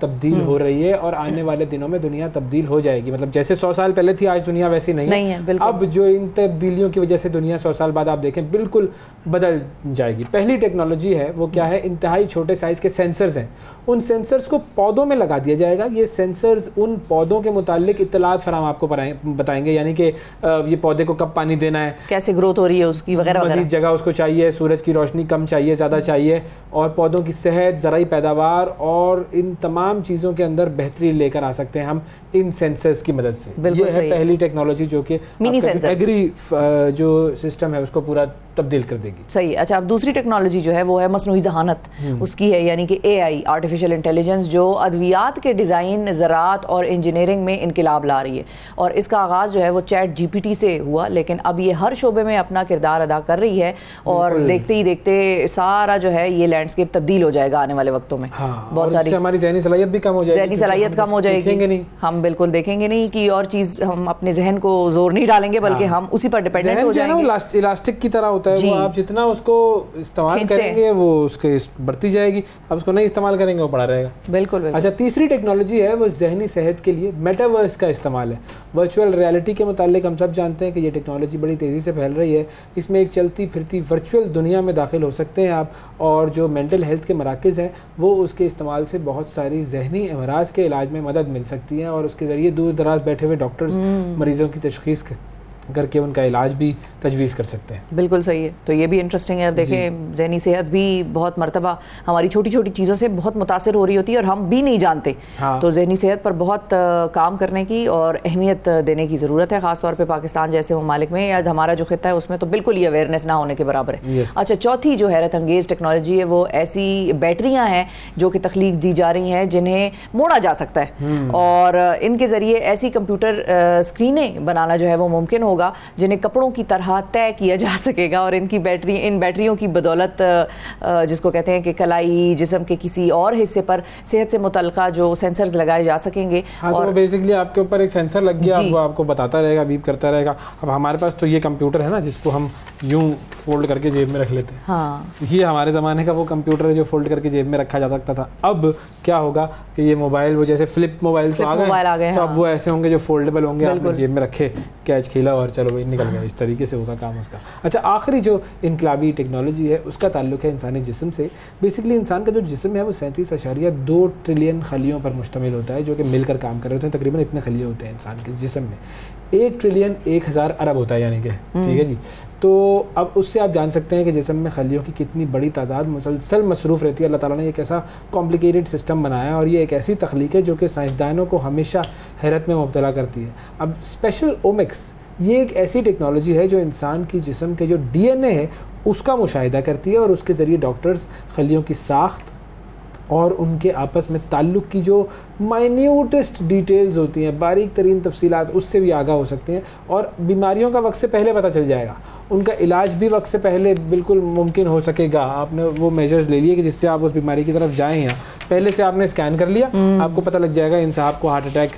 हो रही है और आने वाले दिनों में दुनिया तब्दील हो जाएगी। मतलब जैसे 100 साल पहले थी, आज दुनिया वैसी नहीं है। अब जो इन तब्दीलियों की वजह से दुनिया 100 साल बाद आप देखें बिल्कुल बदल जाएगी। पहली टेक्नोलॉजी है वो क्या है, इंतहाई छोटे साइज के सेंसर्स हैं। उन सेंसर्स को पौधों में लगा दिया जाएगा। ये सेंसर्स उन पौधों के मुतालिक इत्तलात फराहम आपको बताएंगे, यानी कि ये पौधे को कब पानी देना है, कैसे ग्रोथ हो रही है उसकी वगैरह, मजीद जगह उसको चाहिए, सूरज की रोशनी कम चाहिए ज़्यादा चाहिए, और पौधों की सेहत, ज़राई पैदावार और इन तमाम चीज़ों के अंदर बेहतरी लेकर आ सकते हैं हम इन सेंसर्स की मदद से। ये है पहली टेक्नोलॉजी जो कि एग्री जो सिस्टम है उसको पूरा तब्दील कर देगी। सही। अच्छा, अब दूसरी टेक्नोलॉजी जो है वो है मसनूई जहानत उसकी है, यानी कि AI आर्टिफिशियल इंटेलिजेंस, जो अद्वियात के डिज़ाइन, ज़राअत और इंजीनियरिंग में इनकलाब ला रही है। और इसका आगाज़ जो है वो चैट GPT से हुआ, लेकिन अब ये हर शोबे में अपना किरदार अदा कर रही है और देखते ही देखते सारा जो है ये लैंडस्केप तब्दील हो जाएगा आने वाले वक्तों में। बहुत सारी हमारी ज़हनी सलाहियत भी कम हो जाएगी, ज़हनी सलाहियत कम हो जाएगी। हम बिल्कुल देखेंगे नहीं कि और चीज़, हम अपने जहन को जोर नहीं डालेंगे बल्कि हम उसी पर डिपेंडेंट हो जाएंगे। इलास्टिक की तरह होता है वो, आप जितना उसको इस्तेमाल करेंगे वो उसके बढ़ती जाएगी, अब उसको नहीं इस्तेमाल करेंगे वो पड़ा रहेगा। बिल्कुल। अच्छा, तीसरी टेक्नोलॉजी है वो जहनी सेहत के लिए मेटावर्स का इस्तेमाल है। वर्चुअल रियलिटी के मुतालिक हम सब जानते हैं कि ये टेक्नोलॉजी बड़ी तेज़ी से फैल रही है। इसमें एक चलती फिरती वर्चुअल दुनिया में दाखिल हो सकते हैं आप, और जो मेंटल हेल्थ के मराकज़ हैं वो उसके इस्तेमाल से बहुत सारी जहनी अमराज के इलाज में मदद मिल सकती है, और उसके ज़रिए दूर दराज बैठे हुए डॉक्टर्स मरीज़ों की तशख़ीस करके उनका इलाज भी तजवीज़ कर सकते हैं। बिल्कुल सही है। तो ये भी इंटरेस्टिंग है। अब देखें, ज़हनी सेहत भी बहुत मरतबा हमारी छोटी छोटी चीज़ों से बहुत मुतासर हो रही होती है और हम भी नहीं जानते। तो ज़हनी सेहत पर बहुत काम करने की और अहमियत देने की ज़रूरत है, ख़ासतौर पर पाकिस्तान जैसे ममालिक में, या हमारा जो खित्ता है उसमें तो बिल्कुल ही अवेयरनेस ना होने के बराबर है। अच्छा, चौथी जो हैरत अंगेज़ टेक्नोलॉजी है वो ऐसी बैटरियाँ हैं जो कि तख्लीक दी जा रही हैं जिन्हें मोड़ा जा सकता है, और इनके ज़रिए ऐसी कंप्यूटर स्क्रीनें बनाना जो है वो मुमकिन होगा जिन्हें कपड़ों की तरह तय किया जा सकेगा, और इन बैटरियों की बदौलत जिसको कहते हैं कि कलाई जिस्म के किसी और हिस्से पर सेहत से मुतल्लिका जो सेंसर्स लगाए जा सकेंगे। और तो बेसिकली आपके ऊपर एक सेंसर लग गया, वो आपको बताता रहेगा, बीप करता रहेगा। अब हमारे पास तो ये कंप्यूटर है ना जिसको हम यूं फोल्ड करके जेब में रख लेते हैं, ये हमारे ज़माने का वो कंप्यूटर है जो फोल्ड करके जेब में रखा जा सकता था। अब क्या होगा कि ये मोबाइल, वो जैसे फ्लिप मोबाइल तो आ गए, तो अब वो ऐसे होंगे जो फोल्डेबल होंगे, आपने जेब में रखे, कैच खेला और चलो वही निकल गया। इस तरीके से होगा काम उसका। अच्छा, आखिरी जो इनकलाबी टेक्नोलॉजी है उसका ताल्लुक है इंसानी जिस्म से। बेसिकली इंसान का जो जिस्म है वो 37.2 ट्रिलियन खलियों पर मुश्तमिल होता है, जो कि मिलकर काम कर रहे होते हैं। तकरीबन इतने खलिए होते हैं इंसान के जिस्म में। 1 ट्रिलियन 1000 अरब होता है, यानी कि ठीक है जी। तो अब उससे आप जान सकते हैं कि जिस्म में खलियों की कितनी बड़ी तादाद मुसलसल मसरूफ़ रहती है। अल्लाह ताला ने एक ऐसा कॉम्प्लिकेटेड सिस्टम बनाया, और ये एक ऐसी तख्लीक है जो कि साइंसदानों को हमेशा हैरत में मुब्तला करती है। अब स्पेशल ओमिक्स, ये एक ऐसी टेक्नोलॉजी है जो इंसान की जिस्म के जो DNA है उसका मुशाहिदा करती है, और उसके ज़रिए डॉक्टर्स खलियों की साख्त और उनके आपस में ताल्लुक़ की जो माइन्यूटेस्ट डिटेल्स होती हैं, बारीक तरीन तफसीलात, उससे भी आगाह हो सकते हैं, और बीमारियों का वक्त से पहले पता चल जाएगा। उनका इलाज भी वक्त से पहले बिल्कुल मुमकिन हो सकेगा। आपने वो मेजर्स ले लिए कि जिससे आप उस बीमारी की तरफ जाएँ, या पहले से आपने स्कैन कर लिया, आपको पता लग जाएगा इन साहब को हार्ट अटैक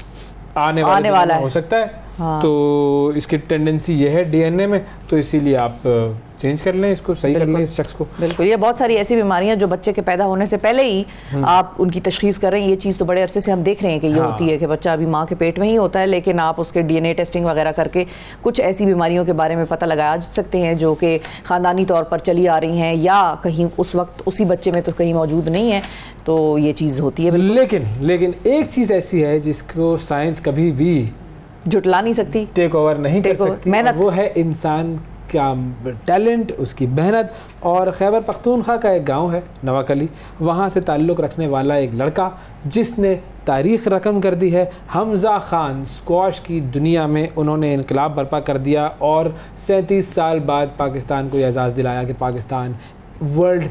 आने वाला हो सकता है। तो इसकी टेंडेंसी ये है DNA में, तो इसीलिए आप चेंज कर लें, इसको सही कर लें इस शख्स को। बिल्कुल, ये बहुत सारी ऐसी बीमारियां जो बच्चे के पैदा होने से पहले ही आप उनकी तशखीस कर रहे हैं। ये चीज़ तो बड़े अरसे से हम देख रहे हैं कि ये होती है कि बच्चा अभी माँ के पेट में ही होता है, लेकिन आप उसके DNA टेस्टिंग वगैरह करके कुछ ऐसी बीमारियों के बारे में पता लगा सकते हैं जो कि ख़ानदानी तौर पर चली आ रही हैं, या कहीं उस वक्त उसी बच्चे में तो कहीं मौजूद नहीं है। तो ये चीज़ होती है। लेकिन एक चीज़ ऐसी है जिसको साइंस कभी भी जुटला नहीं सकती, टेक ओवर नहीं कर सकती, वो है इंसान का टैलेंट, उसकी मेहनत। और खैबर पख्तूनख्वा का एक गांव है नवाकली, वहाँ से ताल्लुक़ रखने वाला एक लड़का जिसने तारीख़ रकम कर दी है, हमज़ा खान, स्क्वाश की दुनिया में उन्होंने इनकलाब बर्पा कर दिया, और 37 साल बाद पाकिस्तान को एजाज़ दिलाया कि पाकिस्तान वर्ल्ड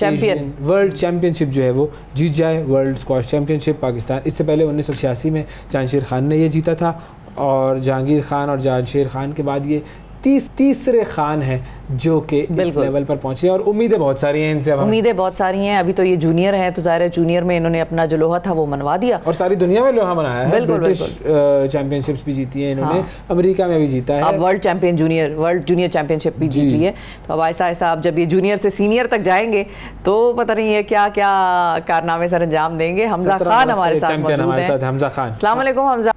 चैम्पियनशिप जो है वो जीत जाए, वर्ल्ड स्क्वाश चैम्पियनशिप पाकिस्तान। इससे पहले 1986 में जहांगीर खान ने ये जीता था, और जहांगीर खान और जामशेद खान के बाद ये तीसरे खान हैं जो कि इस लेवल पर पहुंचे और उम्मीदें बहुत सारी हैं इनसे। उम्मीदें बहुत सारी हैं। अभी तो ये जूनियर हैं तो ज़ाहिर है जूनियर में इन्होंने अपना जो लोहा था वो मनवा दिया और सारी दुनिया में लोहा मनाया है। ब्रिटिश चैंपियनशिप्स भी जीती है इन्होंने, अमेरिका में भी जीता है, अब वर्ल्ड जूनियर चैंपियनशिप भी जीत ली है। तो अब आहिस्ता आहिस्ता आप जब ये जूनियर से सीनियर तक जाएंगे तो पता नहीं है क्या क्या कारनामे सर अंजाम देंगे। हमजा खान हमारे साथ मौजूद हैं। हमजा खान, अस्सलाम वालेकुम हमजा।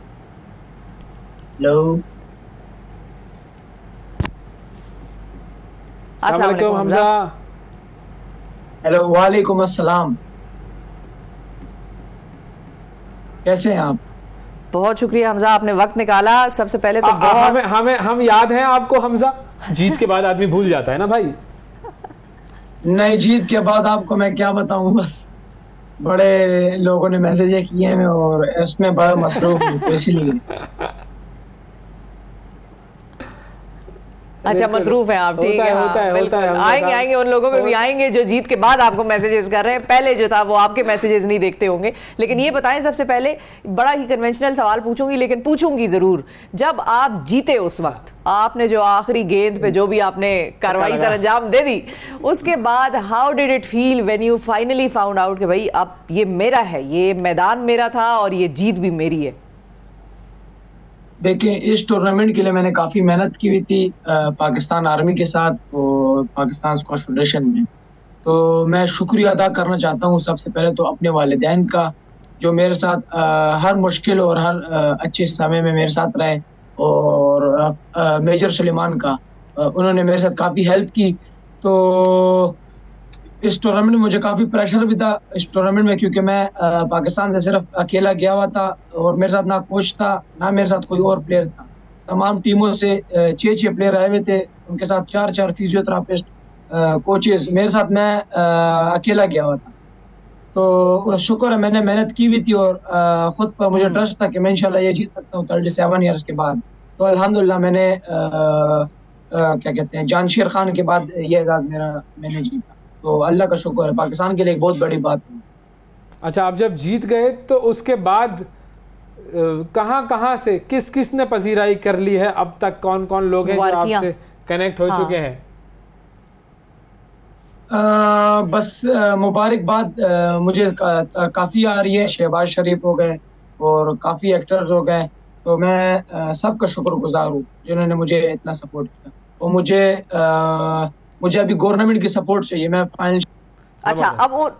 हेलो, अस्सलाम वालेकुम हमजा। हेलो, वालेकुम अस्सलाम। कैसे हैं आप? बहुत शुक्रिया हमजा, आपने वक्त निकाला। सबसे पहले तो हम याद हैं आपको हमजा? जीत के बाद आदमी भूल जाता है ना भाई। नहीं, जीत के बाद आपको मैं क्या बताऊं, बस बड़े लोगों ने मैसेज किए हैं और इसमें बड़ा मसरूफ हूं इसलिए। अच्छा, मसरूफ है आप, ठीक है। आएंगे उन लोगों पे भी आएंगे जो जीत के बाद आपको मैसेजेस कर रहे हैं। पहले जो था वो आपके मैसेजेस नहीं देखते होंगे। लेकिन ये बताएं, सबसे पहले बड़ा ही कन्वेंशनल सवाल पूछूंगी, लेकिन पूछूंगी जरूर, जब आप जीते उस वक्त आपने जो आखिरी गेंद पे जो भी आपने कार्रवाई सर अंजाम दे दी, उसके बाद how did it feel when you finally found out कि भाई अब ये मेरा है, ये मैदान मेरा था और ये जीत भी मेरी है? देखिए, इस टूर्नामेंट के लिए मैंने काफ़ी मेहनत की हुई थी पाकिस्तान आर्मी के साथ और पाकिस्तान स्क्वॉश फेडरेशन में। तो मैं शुक्रिया अदा करना चाहता हूँ सबसे पहले तो अपने वालिदैन का, जो मेरे साथ हर मुश्किल और हर अच्छे समय में मेरे साथ रहे, और मेजर सुलेमान का, उन्होंने मेरे साथ काफ़ी हेल्प की। तो इस टूर्नामेंट में मुझे काफ़ी प्रेशर भी था इस टूर्नामेंट में, क्योंकि मैं पाकिस्तान से सिर्फ अकेला गया हुआ था और मेरे साथ ना कोच था ना मेरे साथ कोई और प्लेयर था। तमाम टीमों से 6 प्लेयर आए हुए थे, उनके साथ 4 फिजियोथेरापिस्ट, कोचेस, मेरे साथ मैं अकेला गया हुआ था। तो शुक्र है मैंने मेहनत की हुई थी और ख़ुद पर मुझे ट्रस्ट था कि मैं इंशाल्लाह ये जीत सकता हूँ 37 ईयर्स के बाद। तो अल्हम्दुलिल्लाह मैंने क्या कहते हैं, जानशीर खान के बाद ये एजाज़ मैंने जीता। तो अल्लाह का शुक्र है, पाकिस्तान के लिए एक बहुत बड़ी बात है। अच्छा, आप जब जीत गए तो उसके बाद कहाँ से किस ने पजीराई कर ली है अब तक? कौन कौन लोग हैं जो आपसे कनेक्ट हो चुके हैं? बस मुबारकबाद मुझे काफ़ी आ रही है। शहबाज शरीफ हो गए और काफ़ी एक्टर्स हो गए, तो मैं सबका शुक्रगुजार हूँ जिन्होंने मुझे इतना सपोर्ट किया। और मुझे अभी गवर्नमेंट की सपोर्ट चाहिए, मैं फाइनल। अच्छा, अब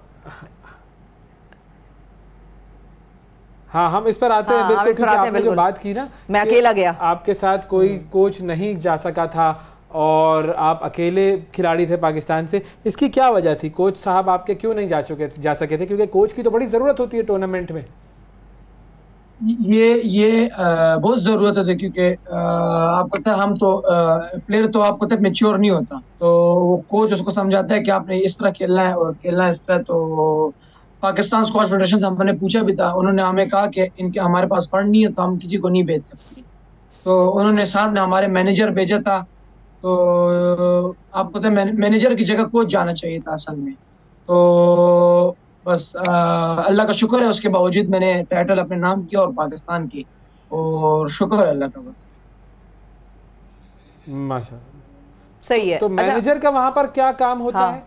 हाँ, हम इस पर आते हैं। बिल्कुल, क्योंकि आपने जो बात की ना, मैं अकेला गया, आपके साथ कोई कोच नहीं जा सका था और आप अकेले खिलाड़ी थे पाकिस्तान से, इसकी क्या वजह थी? कोच साहब आपके क्यों नहीं जा सके थे? क्योंकि कोच की तो बड़ी ज़रूरत होती है टूर्नामेंट में। ये बहुत ज़रूरत है, क्योंकि आपको पता है, हम तो प्लेयर तो आपको तक मैच्योर नहीं होता, तो वो कोच उसको समझाता है कि आपने इस तरह खेलना है और खेलना है इस तरह। तो पाकिस्तान स्क्वॉश फेडरेशन से हमने पूछा भी था, उन्होंने हमें कहा कि इनके हमारे पास फंड नहीं है तो हम किसी को नहीं भेज सकते। तो उन्होंने साथ में हमारे मैनेजर भेजा था। तो आपको तो मैनेजर की जगह कोच जाना चाहिए था असल में। तो बस अल्लाह का शुक्र है, उसके बावजूद मैंने टाइटल अपने नाम किया और पाकिस्तान की, और शुक्र है अल्लाह का। बस माशाअल्लाह, सही है। तो मैनेजर का वहां पर क्या काम होता है?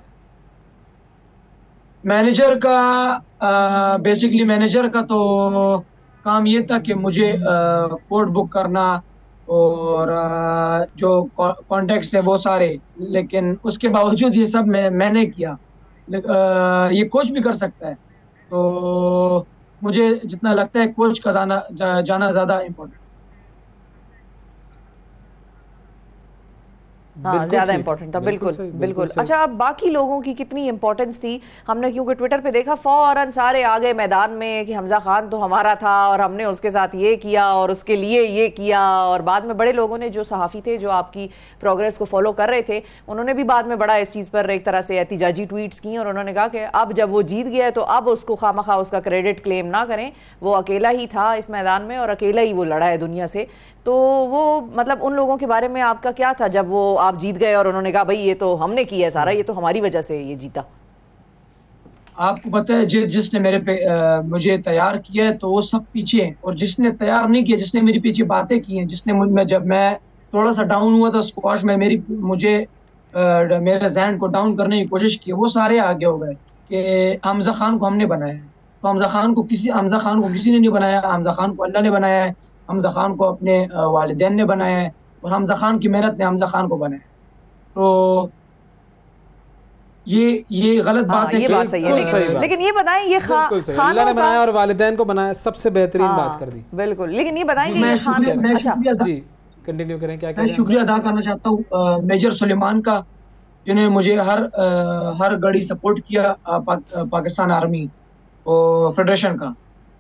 मैनेजर का बेसिकली मैनेजर का तो काम ये था कि मुझे कोर्ट बुक करना और जो कॉन्टेक्ट्स है वो सारे, लेकिन उसके बावजूद ये सब मैंने किया। ये कोच भी कर सकता है, तो मुझे जितना लगता है कोच का जाना ज़्यादा इम्पोर्टेंट। हाँ, ज्यादा इंपॉर्टेंट था। बिल्कुल। अच्छा, अब बाकी लोगों की कितनी इंपॉर्टेंस थी? हमने क्योंकि ट्विटर पे देखा फौरन सारे आ गए मैदान में कि हमजा खान तो हमारा था और हमने उसके साथ ये किया और उसके लिए ये किया। और बाद में बड़े लोगों ने, जो सहाफ़ी थे जो आपकी प्रोग्रेस को फॉलो कर रहे थे, उन्होंने भी बाद में बड़ा इस चीज़ पर एक तरह से एहतिजाजी ट्वीट्स की और उन्होंने कहा कि अब जब वो जीत गया है तो अब उसको खामखा उसका क्रेडिट क्लेम ना करें, वो अकेला ही था इस मैदान में और अकेला ही वो लड़ा है दुनिया से। तो वो मतलब उन लोगों के बारे में आपका क्या था जब वो आप जीत गए और उन्होंने कहा भाई ये तो हमने किया है सारा, ये तो हमारी वजह से ये जीता? आपको पता है, जिसने मेरे पे मुझे तैयार किया है तो वो सब पीछे हैं, और जिसने तैयार नहीं किया, जिसने मेरे पीछे बातें की हैं, जिसने जब मैं थोड़ा सा डाउन हुआ था स्क्वाश में, मेरे जहन को डाउन करने की कोशिश की, वो सारे आगे हो गए कि हमजा खान को हमने बनाया है। तो हमजा खान को किसी ने नहीं बनाया, हमजा खान को अल्लाह ने बनाया है, हमजा खान को अपने वालिदैन ने बनाया है, और हमजा खान की मेहनत ने हमजा खान को बनाया है। तो ये गलत बात है। ये बात सही है, लेकिन ये बताएं ये अल्लाह ने बनाया और वालिदैन को बनाया, सबसे बेहतरीन बात कर दी। बिल्कुल, लेकिन ये बताएं कि मैं कंटिन्यू करें, क्या मैं शुक्रिया अदा करना चाहता हूँ मेजर सुलेमान का, जिन्हें मुझे हर घड़ी सपोर्ट किया, पाकिस्तान आर्मी और फेडरेशन का।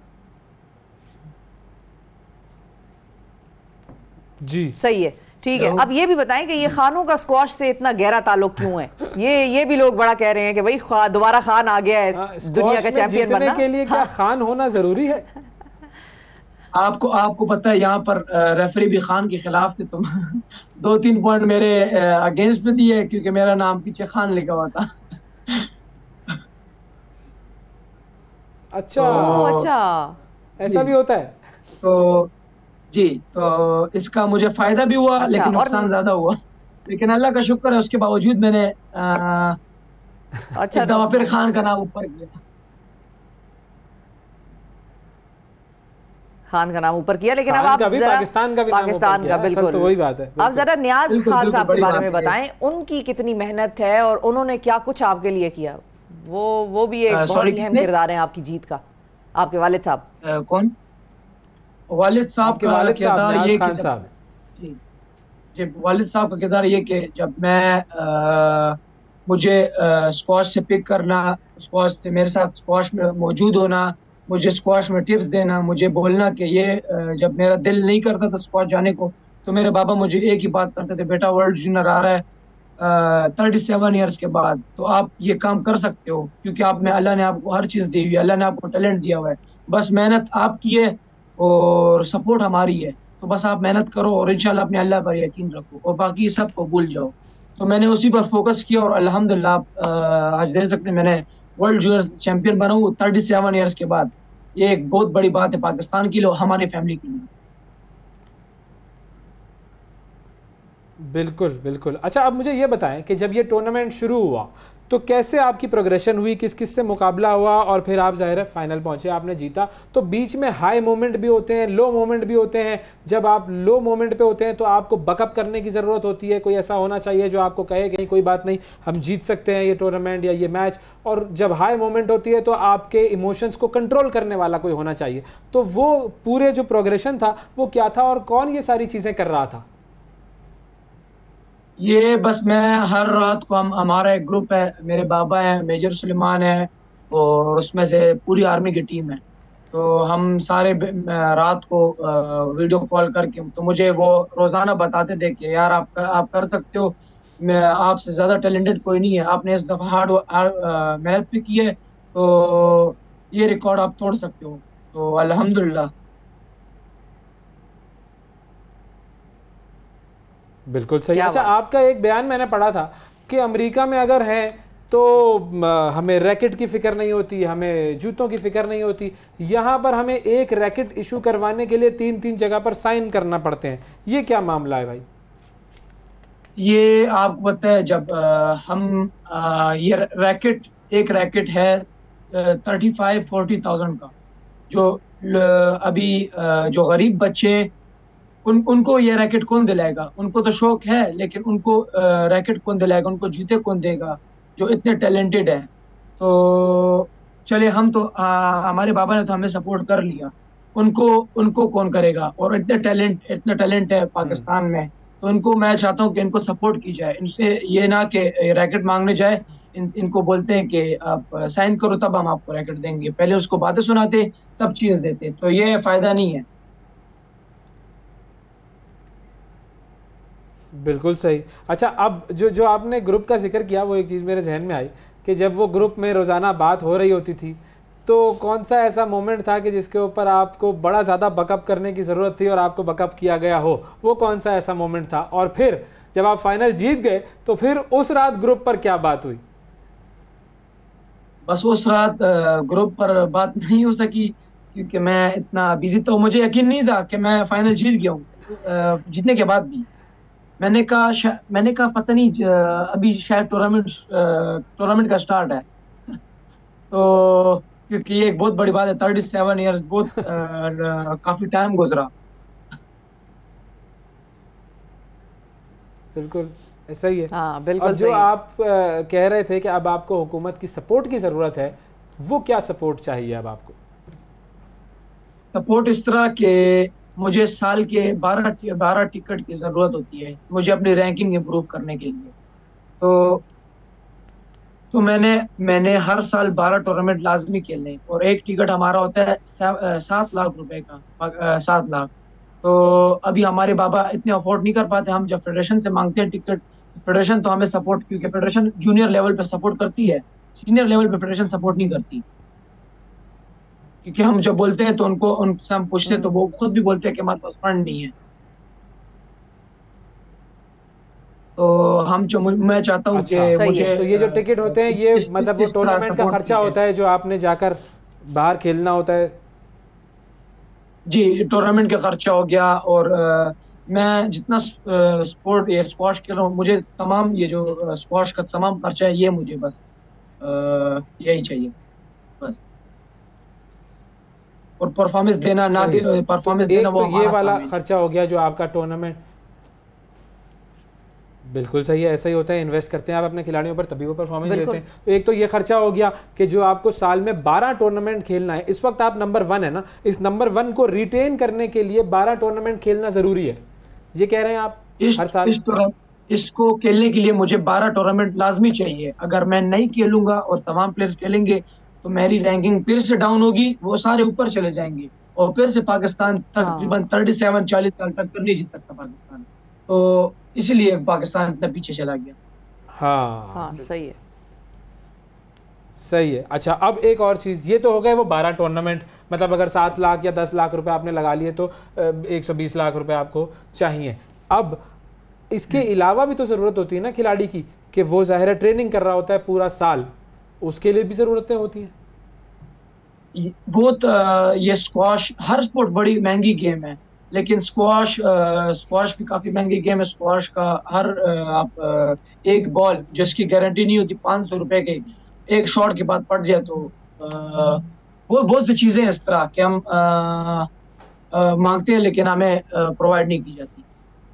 जी सही है, ठीक है। अब ये भी बताएं कि ये खानों का स्क्वाश से इतना गहरा ताल्लुक क्यों है? ये भी लोग बड़ा कह रहे हैं कि भाई दोबारा खान आ गया है दुनिया का चैंपियन बनने के लिए, क्या खान होना जरूरी है? आपको पता है यहाँ पर रेफरी भी खान के खिलाफ थे, तो 2-3 पॉइंट मेरे अगेंस्ट पे दिए क्योंकि मेरा नाम पीछे खान लिखा हुआ था। अच्छा अच्छा, ऐसा भी होता है। तो इसका मुझे फायदा भी हुआ, लेकिन नुकसान ज्यादा हुआ, लेकिन अल्लाह का शुक्र है उसके बावजूद मैंने एक दफा फिर खान का नाम ऊपर किया। खान का नाम ऊपर किया, लेकिन अब आप पाकिस्तान का बिल्कुल तो वही बात है। आप जरा नियाज खान साहब के बारे में बताएं, उनकी कितनी मेहनत है और उन्होंने क्या कुछ आपके लिए किया? वो भी एक बहुत अहम किरदार है आपकी जीत का, आपके वालिद साहब। कौन? वालिद साहब का किरदार ये खान साहब जी, वालिद साहब का किरदार ये कि जब मैं मुझे स्क्वाश से पिक करना, स्क्वाश से मेरे साथ स्क्वाश में मौजूद होना, मुझे स्क्वाश में टिप्स देना, मुझे बोलना कि जब मेरा दिल नहीं करता था स्क्वाश जाने को, तो मेरे बाबा मुझे एक ही बात करते थे, बेटा वर्ल्ड जूनियर आ रहा है 37 ईयर्स के बाद, तो आप ये काम कर सकते हो, क्योंकि अल्लाह ने आपको हर चीज़ दी हुई है, अल्लाह ने आपको टैलेंट दिया हुआ है, बस मेहनत आपकी है और सपोर्ट हमारी है, तो बस आप मेहनत करो और इंशाल्लाह अपने अल्लाह पर यकीन रखो और बाकी सब को भूल जाओ। तो मैंने उसी पर फोकस किया और अल्हम्दुलिल्लाह आज देख सकते हैं मैंने वर्ल्ड जूनियर चैंपियन बना हूँ 37 ईयर्स के बाद। ये एक बहुत बड़ी बात है पाकिस्तान के लिए, हमारी फैमिली के लिए। बिल्कुल बिल्कुल। अच्छा, अब मुझे ये बताएं कि जब ये टूर्नामेंट शुरू हुआ तो कैसे आपकी प्रोग्रेशन हुई, किस किस से मुकाबला हुआ और फिर आप जाहिर है फाइनल पहुंचे, आपने जीता। तो बीच में हाई मोमेंट भी होते हैं, लो मोमेंट भी होते हैं। जब आप लो मोमेंट पे होते हैं तो आपको बकअप करने की ज़रूरत होती है, कोई ऐसा होना चाहिए जो आपको कहे कि कोई बात नहीं, हम जीत सकते हैं ये टूर्नामेंट या ये मैच। और जब हाई मोमेंट होती है तो आपके इमोशंस को कंट्रोल करने वाला कोई होना चाहिए। तो वो पूरे जो प्रोग्रेशन था वो क्या था और कौन ये सारी चीज़ें कर रहा था? ये बस मैं हर रात को हमारा एक ग्रुप है, मेरे बाबा हैं, मेजर सुलेमान है और उसमें से पूरी आर्मी की टीम है, तो हम सारे रात को वीडियो कॉल करके, तो मुझे वो रोज़ाना बताते थे कि यार आप कर सकते हो, मैं आपसे ज़्यादा टैलेंटेड कोई नहीं है, आपने इस दफ़ा हार्ड मेहनत भी की है, तो ये रिकॉर्ड आप तोड़ सकते हो। तो अल्हम्दुलिल्लाह। बिल्कुल सही। अच्छा, आपका एक बयान मैंने पढ़ा था कि अमेरिका में अगर है तो हमें रैकेट की फिक्र नहीं होती, हमें जूतों की फिक्र नहीं होती, यहाँ पर हमें एक रैकेट इशू करवाने के लिए 3-3 जगह पर साइन करना पड़ते हैं। ये क्या मामला है भाई? ये आपको पता है, जब ये एक रैकेट है 35-40,000 का, जो अभी जो गरीब बच्चे उनको ये रैकेट कौन दिलाएगा? उनको तो शौक है, लेकिन उनको रैकेट कौन दिलाएगा, उनको जूते कौन देगा जो इतने टैलेंटेड है? तो चले हम तो हमारे बाबा ने तो हमें सपोर्ट कर लिया, उनको कौन करेगा? और इतना टैलेंट है पाकिस्तान में, तो इनको मैं चाहता हूँ कि इनको सपोर्ट की जाए, इनसे ये ना कि रैकेट मांगने जाए, इनको बोलते हैं कि आप साइन करो तब हम आपको रैकेट देंगे, पहले उसको बातें सुनाते तब चीज़ देते, तो ये फ़ायदा नहीं है। बिल्कुल सही। अच्छा, अब जो आपने ग्रुप का जिक्र किया वो एक चीज़ मेरे जहन में आई कि जब वो ग्रुप में रोज़ाना बात हो रही होती थी तो कौन सा ऐसा मोमेंट था कि जिसके ऊपर आपको बड़ा ज़्यादा बकअप करने की ज़रूरत थी और आपको बकअप किया गया हो? वो कौन सा ऐसा मोमेंट था? और फिर जब आप फाइनल जीत गए तो फिर उस रात ग्रुप पर क्या बात हुई? बस उस रात ग्रुप पर बात नहीं हो सकी क्योंकि मैं इतना बिजी था, मुझे यकीन नहीं था कि मैं फाइनल जीत गया हूँ जीतने के बाद भी। मैंने कहा पता नहीं, अभी शायद टूर्नामेंट का स्टार्ट है। तो क्योंकि ये एक बहुत बड़ी बात है, 37 ईयर्स बहुत काफी टाइम गुजरा। बिल्कुल ऐसा ही है। हाँ बिल्कुल। अब जो आप कह रहे थे कि अब आपको हुकूमत की सपोर्ट की ज़रूरत है, वो क्या सपोर्ट चाहिए अब आपको? सपोर्ट इस तरह के, मुझे साल के 12 टिकट की ज़रूरत होती है मुझे अपनी रैंकिंग इम्प्रूव करने के लिए। तो मैंने हर साल 12 टूर्नामेंट लाजमी खेलने, और एक टिकट हमारा होता है 7 लाख रुपए का, 7 लाख। तो अभी हमारे बाबा इतने अफोर्ड नहीं कर पाते। हम जब फेडरेशन से मांगते हैं टिकट, फेडरेशन तो हमें सपोर्ट, क्योंकि फेडरेशन जूनियर लेवल पे सपोर्ट करती है, सीनियर लेवल पे फेडरेशन सपोर्ट नहीं करती। क्योंकि हम जब बोलते हैं तो उनसे हम पूछते हैं तो वो खुद भी बोलते हैं कि हमारे पास फंड नहीं है। तो मैं चाहता हूँ कि मुझे तो ये जो टिकट होते हैं ये मतलब वो टूर्नामेंट का खर्चा होता है जो आपने जाकर बाहर खेलना होता है? जी, टूर्नामेंट का खर्चा हो गया, और मैं जितना स्पोर्ट या स्क्वाश खेल रहा हूँ, मुझे तमाम ये जो स्क्वाश का तमाम खर्चा है, ये मुझे बस यही चाहिए बस। और परफॉर्मेंस देना ना दे, परफॉर्मेंस देना वो तो ये वाला खर्चा हो गया जो आपका टूर्नामेंट। बिल्कुल सही है, ऐसा ही होता है। इन्वेस्ट करते हैं आप अपने खिलाड़ियों पर तभी वो परफॉर्मेंस देते हैं। तो एक तो ये खर्चा हो गया कि जो आपको साल में 12 टूर्नामेंट खेलना है। इस वक्त आप नंबर 1 है ना, इस नंबर 1 को रिटेन करने के लिए 12 टूर्नामेंट खेलना जरूरी है, ये कह रहे हैं आप? हर साल इसको खेलने के लिए मुझे 12 टूर्नामेंट लाजमी चाहिए। अगर मैं नहीं खेलूंगा और तमाम प्लेयर्स खेलेंगे तो मेरी रैंकिंग फिर से डाउन होगी, वो सारे ऊपर चले जाएंगे, और फिर से पाकिस्तान तकरीबन 37-40 साल तक नहीं जीत सकता पाकिस्तान। तो इसलिए पाकिस्तान इतना पीछे चला गया। हाँ सही है, सही है। अच्छा, अब एक और चीज़, ये तो हो गए वो 12 टूर्नामेंट, मतलब अगर 7 लाख या 10 लाख रुपए आपने लगा लिए तो 120 लाख रुपए आपको चाहिए। अब इसके अलावा भी तो ज़रूरत होती है ना खिलाड़ी की, कि वो ज़ाहिर है ट्रेनिंग कर रहा होता है पूरा साल, उसके लिए भी ज़रूरतें होती हैं। बहुत ये स्क्वाश, हर स्पोर्ट बड़ी महंगी गेम है, लेकिन स्क्वाश भी काफी महंगी गेम है। स्क्वाश का हर आप एक बॉल जिसकी गारंटी नहीं होती 500 रुपए के, एक शॉट के बाद पड़ जाए तो वो बहुत सी चीजें इस तरह कि हम मांगते हैं लेकिन हमें प्रोवाइड नहीं की जाती।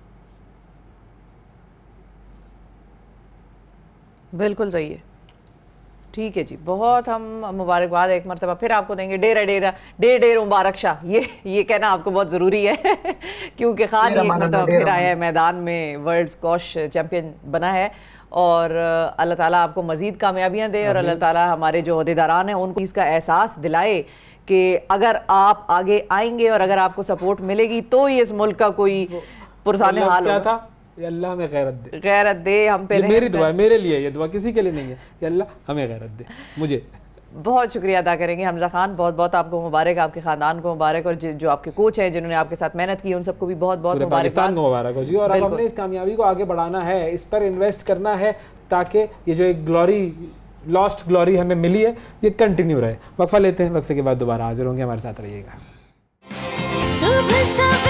बिल्कुल सही है, ठीक है जी, बहुत हम मुबारकबाद एक मरतबा फिर आपको देंगे। ढेर मुबारक शाह, ये कहना आपको बहुत ज़रूरी है क्योंकि खान एक मरतबा फिर आया है मैदान में, वर्ल्ड स्क्वॉश चैंपियन बना है। और अल्लाह ताला आपको मज़ीद कामयाबियाँ दे, और अल्लाह ताला हमारे जो अहदेदारान हैं उनको इसका एहसास दिलाए कि अगर आप आगे आएंगे और अगर आपको सपोर्ट मिलेगी तो ये इस मुल्क का कोई पुरसाने हाल होगा। अल्लाह हमें गैरत दे हम पे। मेरी दुआ है, मेरे लिए ये दुआ, किसी के लिए नहीं है, कि अल्लाह हमें गैरत दे। मुझे बहुत शुक्रिया अदा करेंगे हमजा खान, बहुत बहुत आपको मुबारक, आपके खानदान को मुबारक, और जो आपके कोच हैं जिन्होंने आपके साथ मेहनत की उन सबको भी बहुत बहुत मुबारक, पाकिस्तान को मुबारक हो जी। और अब हमने इस कामयाबी को आगे बढ़ाना है, इस पर इन्वेस्ट करना है ताकि ये जो एक लॉस्ट ग्लोरी हमें मिली है ये कंटिन्यू रहे। वक्फा लेते हैं, वक्फे के बाद दोबारा हाजिर होंगे, हमारे साथ रहिएगा। सुबह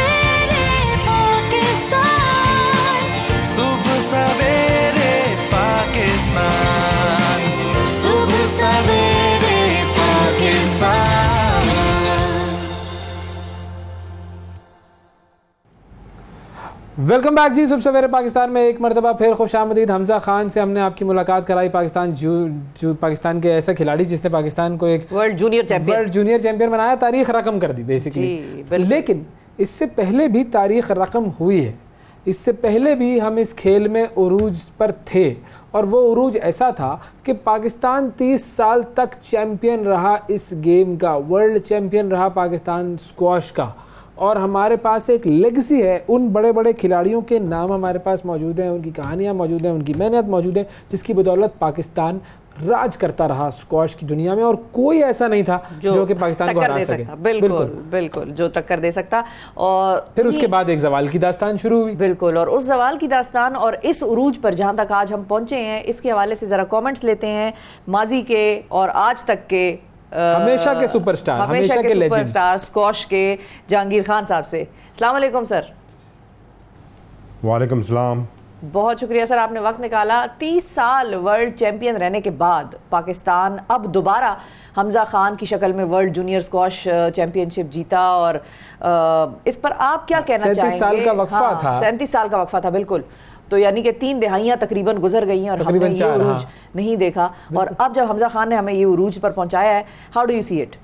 सवेरे पाकिस्तान, सुबह सवेरे पाकिस्तान। वेलकम बैक जी, सुबह सवेरे पाकिस्तान में एक मरतबा फिर खुशामदीद। हमजा खान से हमने आपकी मुलाकात कराई, जो पाकिस्तान के ऐसा खिलाड़ी जिसने पाकिस्तान को एक वर्ल्ड जूनियर चैंपियन बनाया, तारीख रकम कर दी बेसिकली। लेकिन इससे पहले भी तारीख रकम हुई है, इससे पहले भी हम इस खेल में उरूज पर थे, और वो उरूज ऐसा था कि पाकिस्तान 30 साल तक चैम्पियन रहा इस गेम का, वर्ल्ड चैम्पियन रहा पाकिस्तान स्क्वॉश का। और हमारे पास एक लेगेसी है, उन बड़े बड़े खिलाड़ियों के नाम हमारे पास मौजूद हैं, उनकी कहानियाँ मौजूद हैं, उनकी मेहनत मौजूद है, जिसकी बदौलत पाकिस्तान राज करता रहा स्क्वॉश की दुनिया में, और कोई ऐसा नहीं था जो कि पाकिस्तान को हरा सके। बिल्कुल जो टक्कर दे सकता। और फिर उसके बाद एक जवाल की दास्तान शुरू हुई। बिल्कुल, और उस जवाल की दास्तान और इस उरूज पर जहां तक आज हम पहुंचे हैं, इसके हवाले से जरा कमेंट्स लेते हैं माजी के और आज तक के हमेशा के सुपरस्टार, हमेशा के लेजेंड, सुपरस्टार स्क्वॉश के जहांगीर खान साहब से। अस्सलाम वालेकुम सर। वालेकुम सलाम। बहुत शुक्रिया सर, आपने वक्त निकाला। 30 साल वर्ल्ड चैंपियन रहने के बाद पाकिस्तान अब दोबारा हमजा खान की शक्ल में वर्ल्ड जूनियर स्क्वॉश चैंपियनशिप जीता, और इस पर आप क्या कहना चाहेंगे? 37 साल का वक्फा था। 37 साल का वक्फा था, बिल्कुल। तो यानी कि 3 दिहाइयां तकरीबन गुजर गई हैं और हमने ये उरूज नहीं देखा, और अब जब हमजा खान ने हमें ये उरूज पर पहुंचाया है, how do you see it?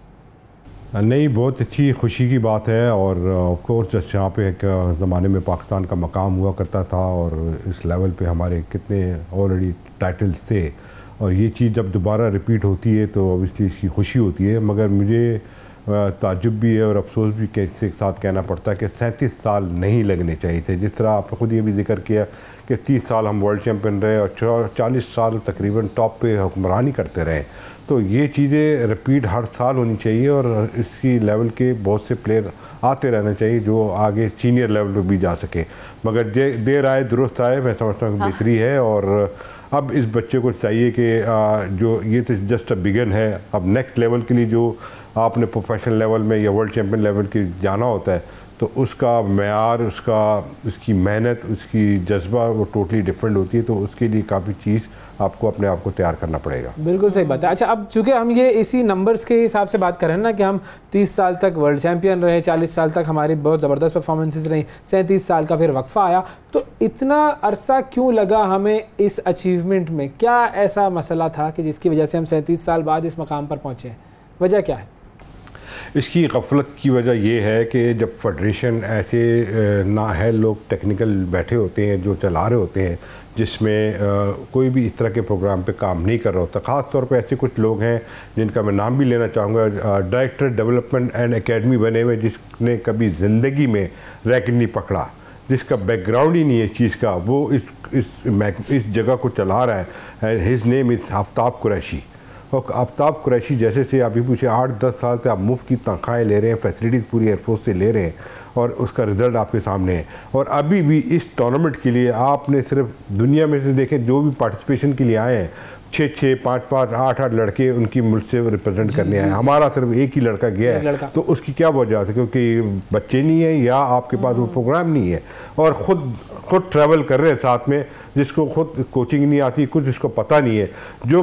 नहीं, बहुत अच्छी खुशी की बात है, और ऑफ कोर्स जस्ट यहाँ पे एक ज़माने में पाकिस्तान का मकाम हुआ करता था, और इस लेवल पे हमारे कितने ऑलरेडी टाइटल्स थे, और ये चीज़ जब दोबारा रिपीट होती है तो ऑब्वियसली इसकी खुशी होती है। मगर मुझे ताज्जुब भी है और अफसोस भी के साथ कहना पड़ता है कि 37 साल नहीं लगने चाहिए थे। जिस तरह आपने खुद ये भी जिक्र किया कि 30 साल हम वर्ल्ड चैम्पियन रहे और 40 साल तकरीबन टॉप पे हुक्मरानी करते रहे, तो ये चीज़ें रिपीट हर साल होनी चाहिए, और इसकी लेवल के बहुत से प्लेयर आते रहना चाहिए जो आगे सीनियर लेवल पर भी जा सके। मगर देर आए दुरुस्त आए, मैं समझता हूँ बेहतरी है, और अब इस बच्चे को चाहिए कि जो ये तो जस्ट अ बिगिन है, अब नेक्स्ट लेवल के लिए जो आपने प्रोफेशनल लेवल में या वर्ल्ड चैम्पियन लेवल की जाना होता है, तो उसका मेयार, उसकी मेहनत, उसकी जज्बा वो टोटली डिफरेंट होती है, तो उसके लिए काफ़ी चीज़ आपको अपने आप को तैयार करना पड़ेगा। बिल्कुल सही बात है। अच्छा, अब चूंकि हम ये इसी नंबर्स के हिसाब से बात कर रहे हैं ना कि हम 30 साल तक वर्ल्ड चैंपियन रहे, 40 साल तक हमारी बहुत ज़बरदस्त परफॉर्मेंसेस रही, 37 साल का फिर वक्फा आया, तो इतना अरसा क्यों लगा हमें इस अचीवमेंट में? क्या ऐसा मसला था कि जिसकी वजह से हम 37 साल बाद इस मकाम पर पहुँचे? वजह क्या है? इसकी गफलत की वजह यह है कि जब फेडरेशन ऐसे नाअहल लोग टेक्निकल बैठे होते हैं जो चला रहे होते हैं, जिसमें कोई भी इस तरह के प्रोग्राम पे काम नहीं कर रहा होता, ख़ास तौर पे ऐसे कुछ लोग हैं जिनका मैं नाम भी लेना चाहूँगा, डायरेक्टर डेवलपमेंट एंड एकेडमी बने हुए, जिसने कभी ज़िंदगी में रैकेट नहीं पकड़ा, जिसका बैकग्राउंड ही नहीं है इस चीज़ का, वो इस जगह को चला रहा है। His name is Aftab Qureshi. और आफ्ताब कुरैशी जैसे से अभी पूछे 8-10 साल से आप मुफ्त की तनख्वाहें ले रहे हैं, फैसिलिटीज़ पूरी एयरफोर्स से ले रहे हैं, और उसका रिज़ल्ट आपके सामने है। और अभी भी इस टूर्नामेंट के लिए आपने सिर्फ दुनिया में से देखें जो भी पार्टिसिपेशन के लिए आए हैं, 6-6, 5-5, 8-8 लड़के उनकी मुल्क से रिप्रेजेंट करने आए। हमारा सिर्फ एक ही लड़का गया है, तो उसकी क्या वजह है? क्योंकि बच्चे नहीं है या आपके पास वो प्रोग्राम नहीं है, और ख़ुद ट्रैवल कर रहे हैं साथ में, जिसको खुद कोचिंग नहीं आती, कुछ जिसको पता नहीं है। जो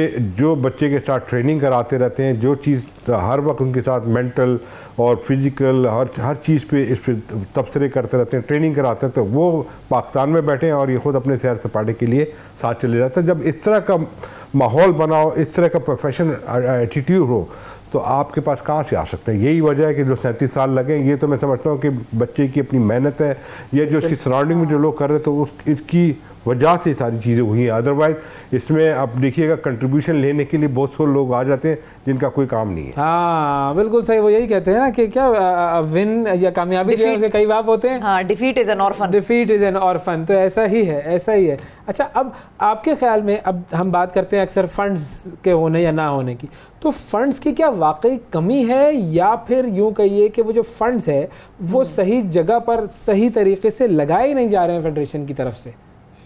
बच्चे के साथ ट्रेनिंग कराते रहते हैं, जो चीज़ हर वक्त उनके साथ मेंटल और फिज़िकल हर चीज़ पे इस पर तबसरे करते रहते हैं, ट्रेनिंग कराते हैं, तो वो पाकिस्तान में बैठे हैं और ये खुद अपने सैर सपाटे के लिए साथ चले जाते हैं। जब इस तरह का माहौल बनाओ, इस तरह का प्रोफेशनल एटीट्यूड हो, तो आपके पास कहाँ से आ सकते हैं? यही वजह है कि जो 37 साल लगे, ये तो मैं समझता हूँ कि बच्चे की अपनी मेहनत है, या जो इसकी सराउंडिंग में जो लोग कर रहे हैं, तो इसकी वजह से सारी चीज़ें हुई हैं। अदरवाइज इसमें आप देखिएगा कंट्रीब्यूशन लेने के लिए बहुत से लोग आ जाते हैं जिनका कोई काम नहीं है। हाँ बिल्कुल सही, वो यही कहते हैं ना कि क्या विन या कामयाबी जो है उसके कई बाब होते हैं। हाँ, defeat is an orphan. Defeat is an orphan, तो ऐसा ही है, ऐसा ही है। अच्छा, अब आपके ख्याल में, अब हम बात करते हैं अक्सर फंड्स के होने या ना होने की, तो फंड्स की क्या वाकई कमी है, या फिर यूं कहिए कि वो जो फंड्स है वो सही जगह पर सही तरीके से लगाए नहीं जा रहे हैं फेडरेशन की तरफ से?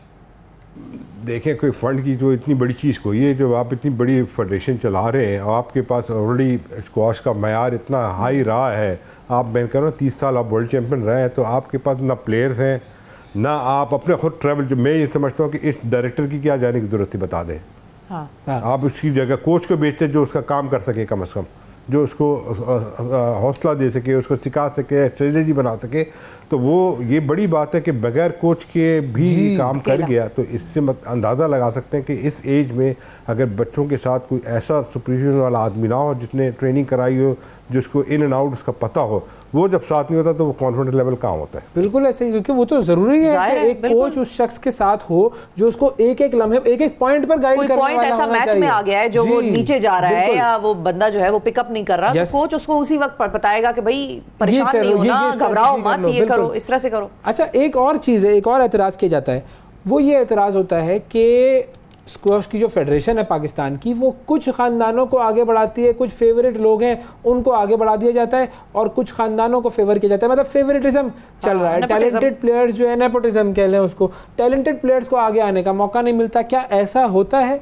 देखें, कोई फ़ंड की जो इतनी बड़ी चीज़ को, ये जो आप इतनी बड़ी फेडरेशन चला रहे हैं और आपके पास ऑलरेडी स्क्वाश का मयार इतना हाई रहा है, आप मैं कह रहा हूँ 30 साल आप वर्ल्ड चैम्पियन रहे हैं, तो आपके पास ना प्लेयर्स हैं, ना आप अपने खुद ट्रैवल, जो मैं ये समझता हूँ कि इस डायरेक्टर की क्या जाने की ज़रूरत थी, बता दें। हाँ। आप उसकी जगह कोच को बेचते जो उसका काम कर सके, कम अज़ कम जो उसको हौसला दे सके, उसको सिखा सके, स्ट्रेटजी बना सके, तो वो ये बड़ी बात है कि बगैर कोच के भी काम कर गया। तो इससे अंदाज़ा लगा सकते हैं कि इस एज में अगर बच्चों के साथ कोई ऐसा सुपरविजन वाला आदमी ना हो जिसने ट्रेनिंग कराई हो, जिसको इन एंड आउट उसका पता हो, वो जब साथ नहीं होता तो वो कॉन्फिडेंस लेवल कहाँ होता है? बिल्कुल ऐसे ही, क्योंकि वो तो जरूरी है कि एक कोच उस शख्स के साथ हो जो उसको एक एक लम्हे, एक एक पॉइंट पर गाइड करने वाला ऐसा मैच में आ गया है जो वो नीचे जा रहा है या वो बंदा जो है वो पिकअप नहीं कर रहा, तो कोच उसको उसी वक्त बताएगा कि भाई परेशान नहीं होना, घबराओ मत, ये करो, इस तरह से करो। अच्छा, एक और चीज़ है, एक और एतराज़ किया जाता है, वो ये एतराज़ होता है कि स्क्वॉश की जो फेडरेशन है पाकिस्तान की, वो कुछ ख़ानदानों को आगे बढ़ाती है, कुछ फेवरेट लोग हैं उनको आगे बढ़ा दिया जाता है, और कुछ ख़ानदानों को फेवर किया जाता है, मतलब फेवरेटिज्म चल रहा है। टैलेंटेड प्लेयर्स जो है, नेपोटिज्म कह लें उसको, टैलेंटेड प्लेयर्स को आगे आने का मौका नहीं मिलता। क्या ऐसा होता है?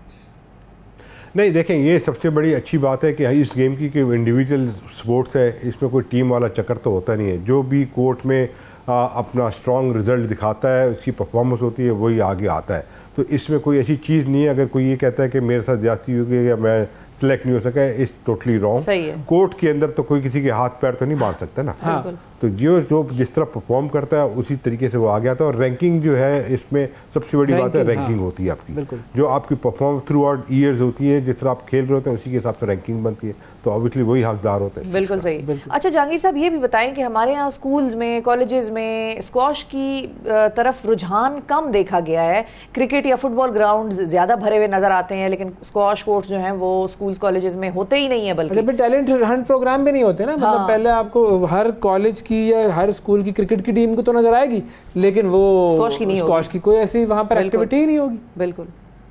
नहीं, देखें, ये सबसे बड़ी अच्छी बात है कि इस गेम की इंडिविजुअल स्पोर्ट्स है, इसमें कोई टीम वाला चक्कर तो होता नहीं है। जो भी कोर्ट में अपना स्ट्रॉन्ग रिजल्ट दिखाता है, उसकी परफॉर्मेंस होती है, वही आगे आता है। तो इसमें कोई ऐसी चीज़ नहीं है अगर कोई ये कहता है कि मेरे साथ ज्यादती हो गई या मैं सिलेक्ट नहीं हो सका, इज टोटली रॉन्ग। कोर्ट के अंदर तो कोई किसी के हाथ पैर तो नहीं बांध सकता ना। हाँ। तो जो जिस तरह परफॉर्म करता है उसी तरीके से वो आगे आता है। और रैंकिंग जो है इसमें सबसे बड़ी बात है, रैंकिंग होती है आपकी, जो आपकी परफॉर्मेंस थ्रू आउट ईयर्स होती है, जिस तरह आप खेल रहे होते हैं उसी के हिसाब से रैंकिंग बनती है, तो ऑब्वियसली वही हकदार होते हैं। बिल्कुल सही। अच्छा जहांगीर साहब, ये भी बताएं कि हमारे यहाँ स्कूल्स में, कॉलेजेस में स्क्वॉश की तरफ रुझान कम देखा गया है। क्रिकेट या फुटबॉल ग्राउंड ज्यादा भरे हुए नजर आते हैं, लेकिन स्क्वॉश कोर्ट्स जो हैं वो स्कूल्स कॉलेजेस में होते ही नहीं है, बल्कि टैलेंट हंट प्रोग्राम भी नहीं होते ना। मतलब पहले आपको हर कॉलेज की या हर स्कूल की क्रिकेट की टीम को तो नजर आएगी, लेकिन वो स्क्वॉश की कोई ऐसी वहां पर एक्टिविटी ही नहीं होगी। बिल्कुल।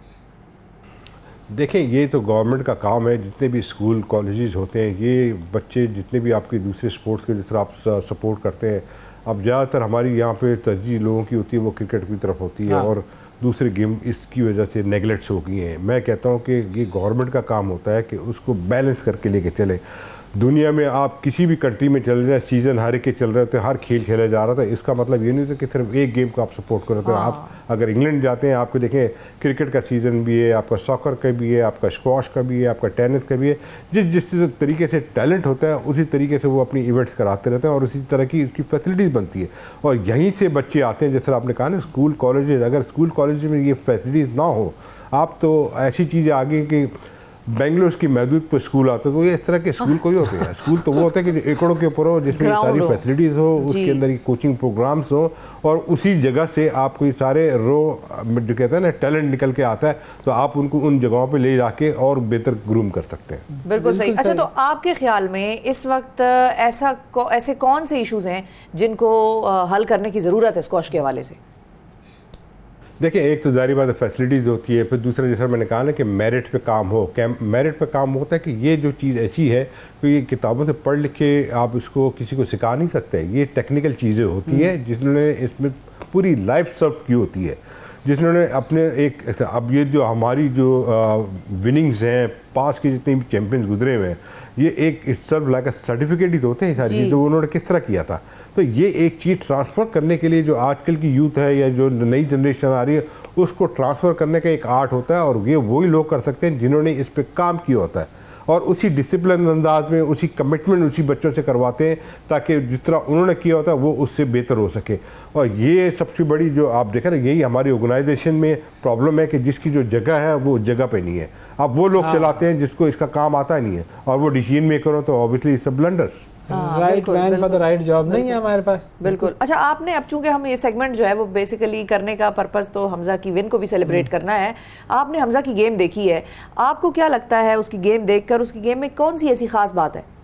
देखें, ये तो गवर्नमेंट का काम है, जितने भी स्कूल कॉलेजेस होते हैं, ये बच्चे जितने भी आपके दूसरे स्पोर्ट्स के जिस तरह आप सपोर्ट करते हैं, अब ज़्यादातर हमारी यहाँ पे तरजीह लोगों की होती है वो क्रिकेट की तरफ होती है। हाँ। और दूसरे गेम इसकी वजह से नेगलेक्ट्स हो गई हैं। मैं कहता हूँ कि ये गवर्नमेंट का काम होता है कि उसको बैलेंस करके लेके चले। दुनिया में आप किसी भी कंट्री में चल रहे हैं, सीजन हर एक के चल रहे थे, हर खेल खेला जा रहा था। इसका मतलब ये नहीं था कि सिर्फ एक गेम को आप सपोर्ट कर रहे थे। आप अगर इंग्लैंड जाते हैं, आपको देखें क्रिकेट का सीजन भी है, आपका सॉकर का भी है, आपका स्क्वॉश का भी है, आपका टेनिस का भी है। जिस तरीके से टैलेंट होता है उसी तरीके से वो अपनी इवेंट्स कराते रहते हैं और उसी तरह की उसकी फैसिलिटीज़ बनती है। और यहीं से बच्चे आते हैं, जैसे आपने कहा ना स्कूल कॉलेज, अगर स्कूल कॉलेज में ये फैसिलिटीज़ ना हो, आप तो ऐसी चीज़ें आगे कि बेंगलोर की महदूद पर स्कूल आते हैं, तो ये इस तरह के स्कूल कोई होते हैं। स्कूल तो वो होता है कि जो एकड़ों के ऊपर हो, जिसमें सारी फैसिलिटीज़ हो, उसके अंदर कोचिंग प्रोग्राम्स हो, और उसी जगह से आपको ये सारे जो कहते हैं ना टैलेंट निकल के आता है, तो आप उनको उन जगहों पे ले जाके और बेहतर ग्रूम कर सकते हैं। बिल्कुल सही। अच्छा, तो आपके ख्याल में इस वक्त ऐसे कौन से इशूज़ हैं जिनको हल करने की ज़रूरत है स्क्वॉश के हवाले से? देखिए, एक तो जारी बात है फैसिलिटीज़ होती है, फिर दूसरा जैसा मैंने कहा ना कि मेरिट पे काम हो। मेरिट पे काम होता है कि ये जो चीज़ ऐसी है तो ये किताबों से पढ़ लिख के आप इसको किसी को सिखा नहीं सकते। ये टेक्निकल चीज़ें होती हैं जिन्होंने इसमें पूरी लाइफ सर्व की होती है, जिन्होंने अपने एक अब ये जो हमारी जो विनिंग्स हैं, पास के जितने भी चैंपियंस गुजरे हुए हैं, ये एक सर्व लाइक सर्टिफिकेट ही तो होते हैं सारी चीज़ें, जो उन्होंने किस तरह किया था। तो ये एक चीज़ ट्रांसफ़र करने के लिए जो आजकल की यूथ है या जो नई जनरेशन आ रही है, उसको ट्रांसफ़र करने का एक आर्ट होता है, और ये वही लोग कर सकते हैं जिन्होंने इस पर काम किया होता है, और उसी डिसिप्लिन अंदाज में उसी कमिटमेंट उसी बच्चों से करवाते हैं, ताकि जिस तरह उन्होंने किया होता है वो उससे बेहतर हो सके। और ये सबसे बड़ी जो आप देखें ना, यही हमारी ऑर्गेनाइजेशन में प्रॉब्लम है कि जिसकी जो जगह है वो जगह पे नहीं है। अब वो लोग चलाते हैं जिसको इसका काम आता ही नहीं है, और वो डिसीजन मेकर हो, तो obviously it's a blunders. Right man for the right job नहीं है हमारे पास। बिल्कुल। अच्छा, आपने अब चूंकि हम ये सेगमेंट जो है वो बेसिकली करने का पर्पस तो हमजा की विन को भी सेलिब्रेट करना है, आपने हमजा की गेम देखी है, आपको क्या लगता है उसकी गेम देखकर, उसकी गेम में कौन सी ऐसी खास बात है?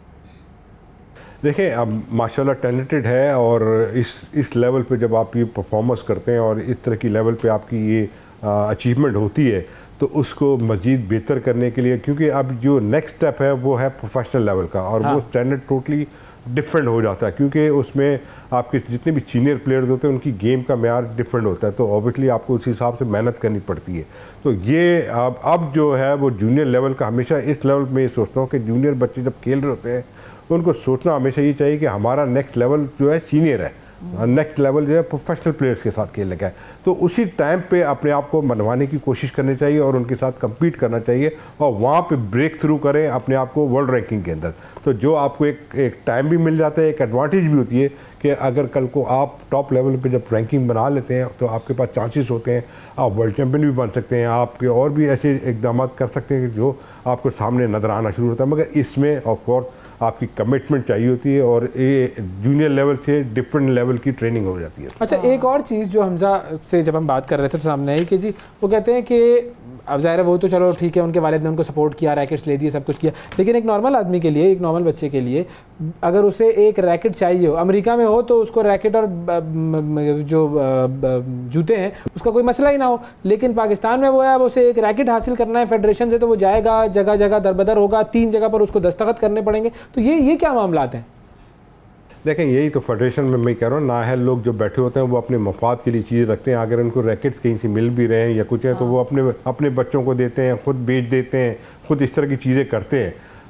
देखें, अब माशाल्लाह टैलेंटेड है, और इस लेवल पे जब आप ये परफॉर्मेंस करते हैं और इस तरह की लेवल पे आपकी ये अचीवमेंट होती है, तो उसको मज़ीद बेहतर करने के लिए, क्योंकि अब जो नेक्स्ट स्टेप है वो है प्रोफेशनल लेवल का, और वो स्टैंडर्ड टोटली डिफरेंट हो जाता है, क्योंकि उसमें आपके जितने भी सीनियर प्लेयर्स होते हैं उनकी गेम का मेयार डिफरेंट होता है, तो ऑब्वियसली आपको उस हिसाब से मेहनत करनी पड़ती है। तो ये अब जो है वो जूनियर लेवल का, हमेशा इस लेवल में ये सोचता हूँ कि जूनियर बच्चे जब खेल रहे होते हैं उनको सोचना हमेशा ये चाहिए कि हमारा नेक्स्ट लेवल जो है सीनियर है, नेक्स्ट लेवल जो है प्रोफेशनल प्लेयर्स के साथ खेलने का है। तो उसी टाइम पे अपने आप को मनवाने की कोशिश करनी चाहिए और उनके साथ compete करना चाहिए, और वहाँ पे ब्रेक थ्रू करें अपने आप को वर्ल्ड रैंकिंग के अंदर। तो जो आपको एक टाइम भी मिल जाता है, एक एडवांटेज भी होती है कि अगर कल को आप टॉप लेवल पे जब रैंकिंग बना लेते हैं तो आपके पास चांसेस होते हैं, आप वर्ल्ड चैम्पियन भी बन सकते हैं, आपके और भी ऐसे इकदाम कर सकते हैं जो आपको सामने नजर आना शुरू होता है। मगर इसमें ऑफ कोर्स आपकी कमिटमेंट चाहिए होती है, और ये जूनियर लेवल से डिफरेंट लेवल की ट्रेनिंग हो जाती है। अच्छा, एक और चीज़ जो हमजा से जब हम बात कर रहे थे तो सामने आई कि जी वो कहते हैं कि अब ज़ाहिर है वो तो चलो ठीक है, उनके वालिद ने उनको सपोर्ट किया, रैकेट्स ले दिए, सब कुछ किया, लेकिन एक नॉर्मल आदमी के लिए, एक नॉर्मल बच्चे के लिए अगर उसे एक रैकेट चाहिए हो, अमेरिका में हो तो उसको रैकेट और जो जूते हैं उसका कोई मसला ही ना हो, लेकिन पाकिस्तान में वो है, अब उसे एक रैकेट हासिल करना है फेडरेशन से, तो वो जाएगा, जगह जगह दरबदर होगा, 3 जगह पर उसको दस्तखत करने पड़ेंगे। तो ये क्या मामलात हैं? देखें, यही तो फेडरेशन में मैं कह रहा हूँ, नाअहल लोग जो बैठे होते हैं वो अपने मफाद के लिए चीज़ें रखते हैं। अगर उनको रैकेट्स कहीं से मिल भी रहे हैं या कुछ है, तो वो अपने बच्चों को देते हैं, खुद बेच देते हैं, खुद इस तरह की चीज़ें करते हैं।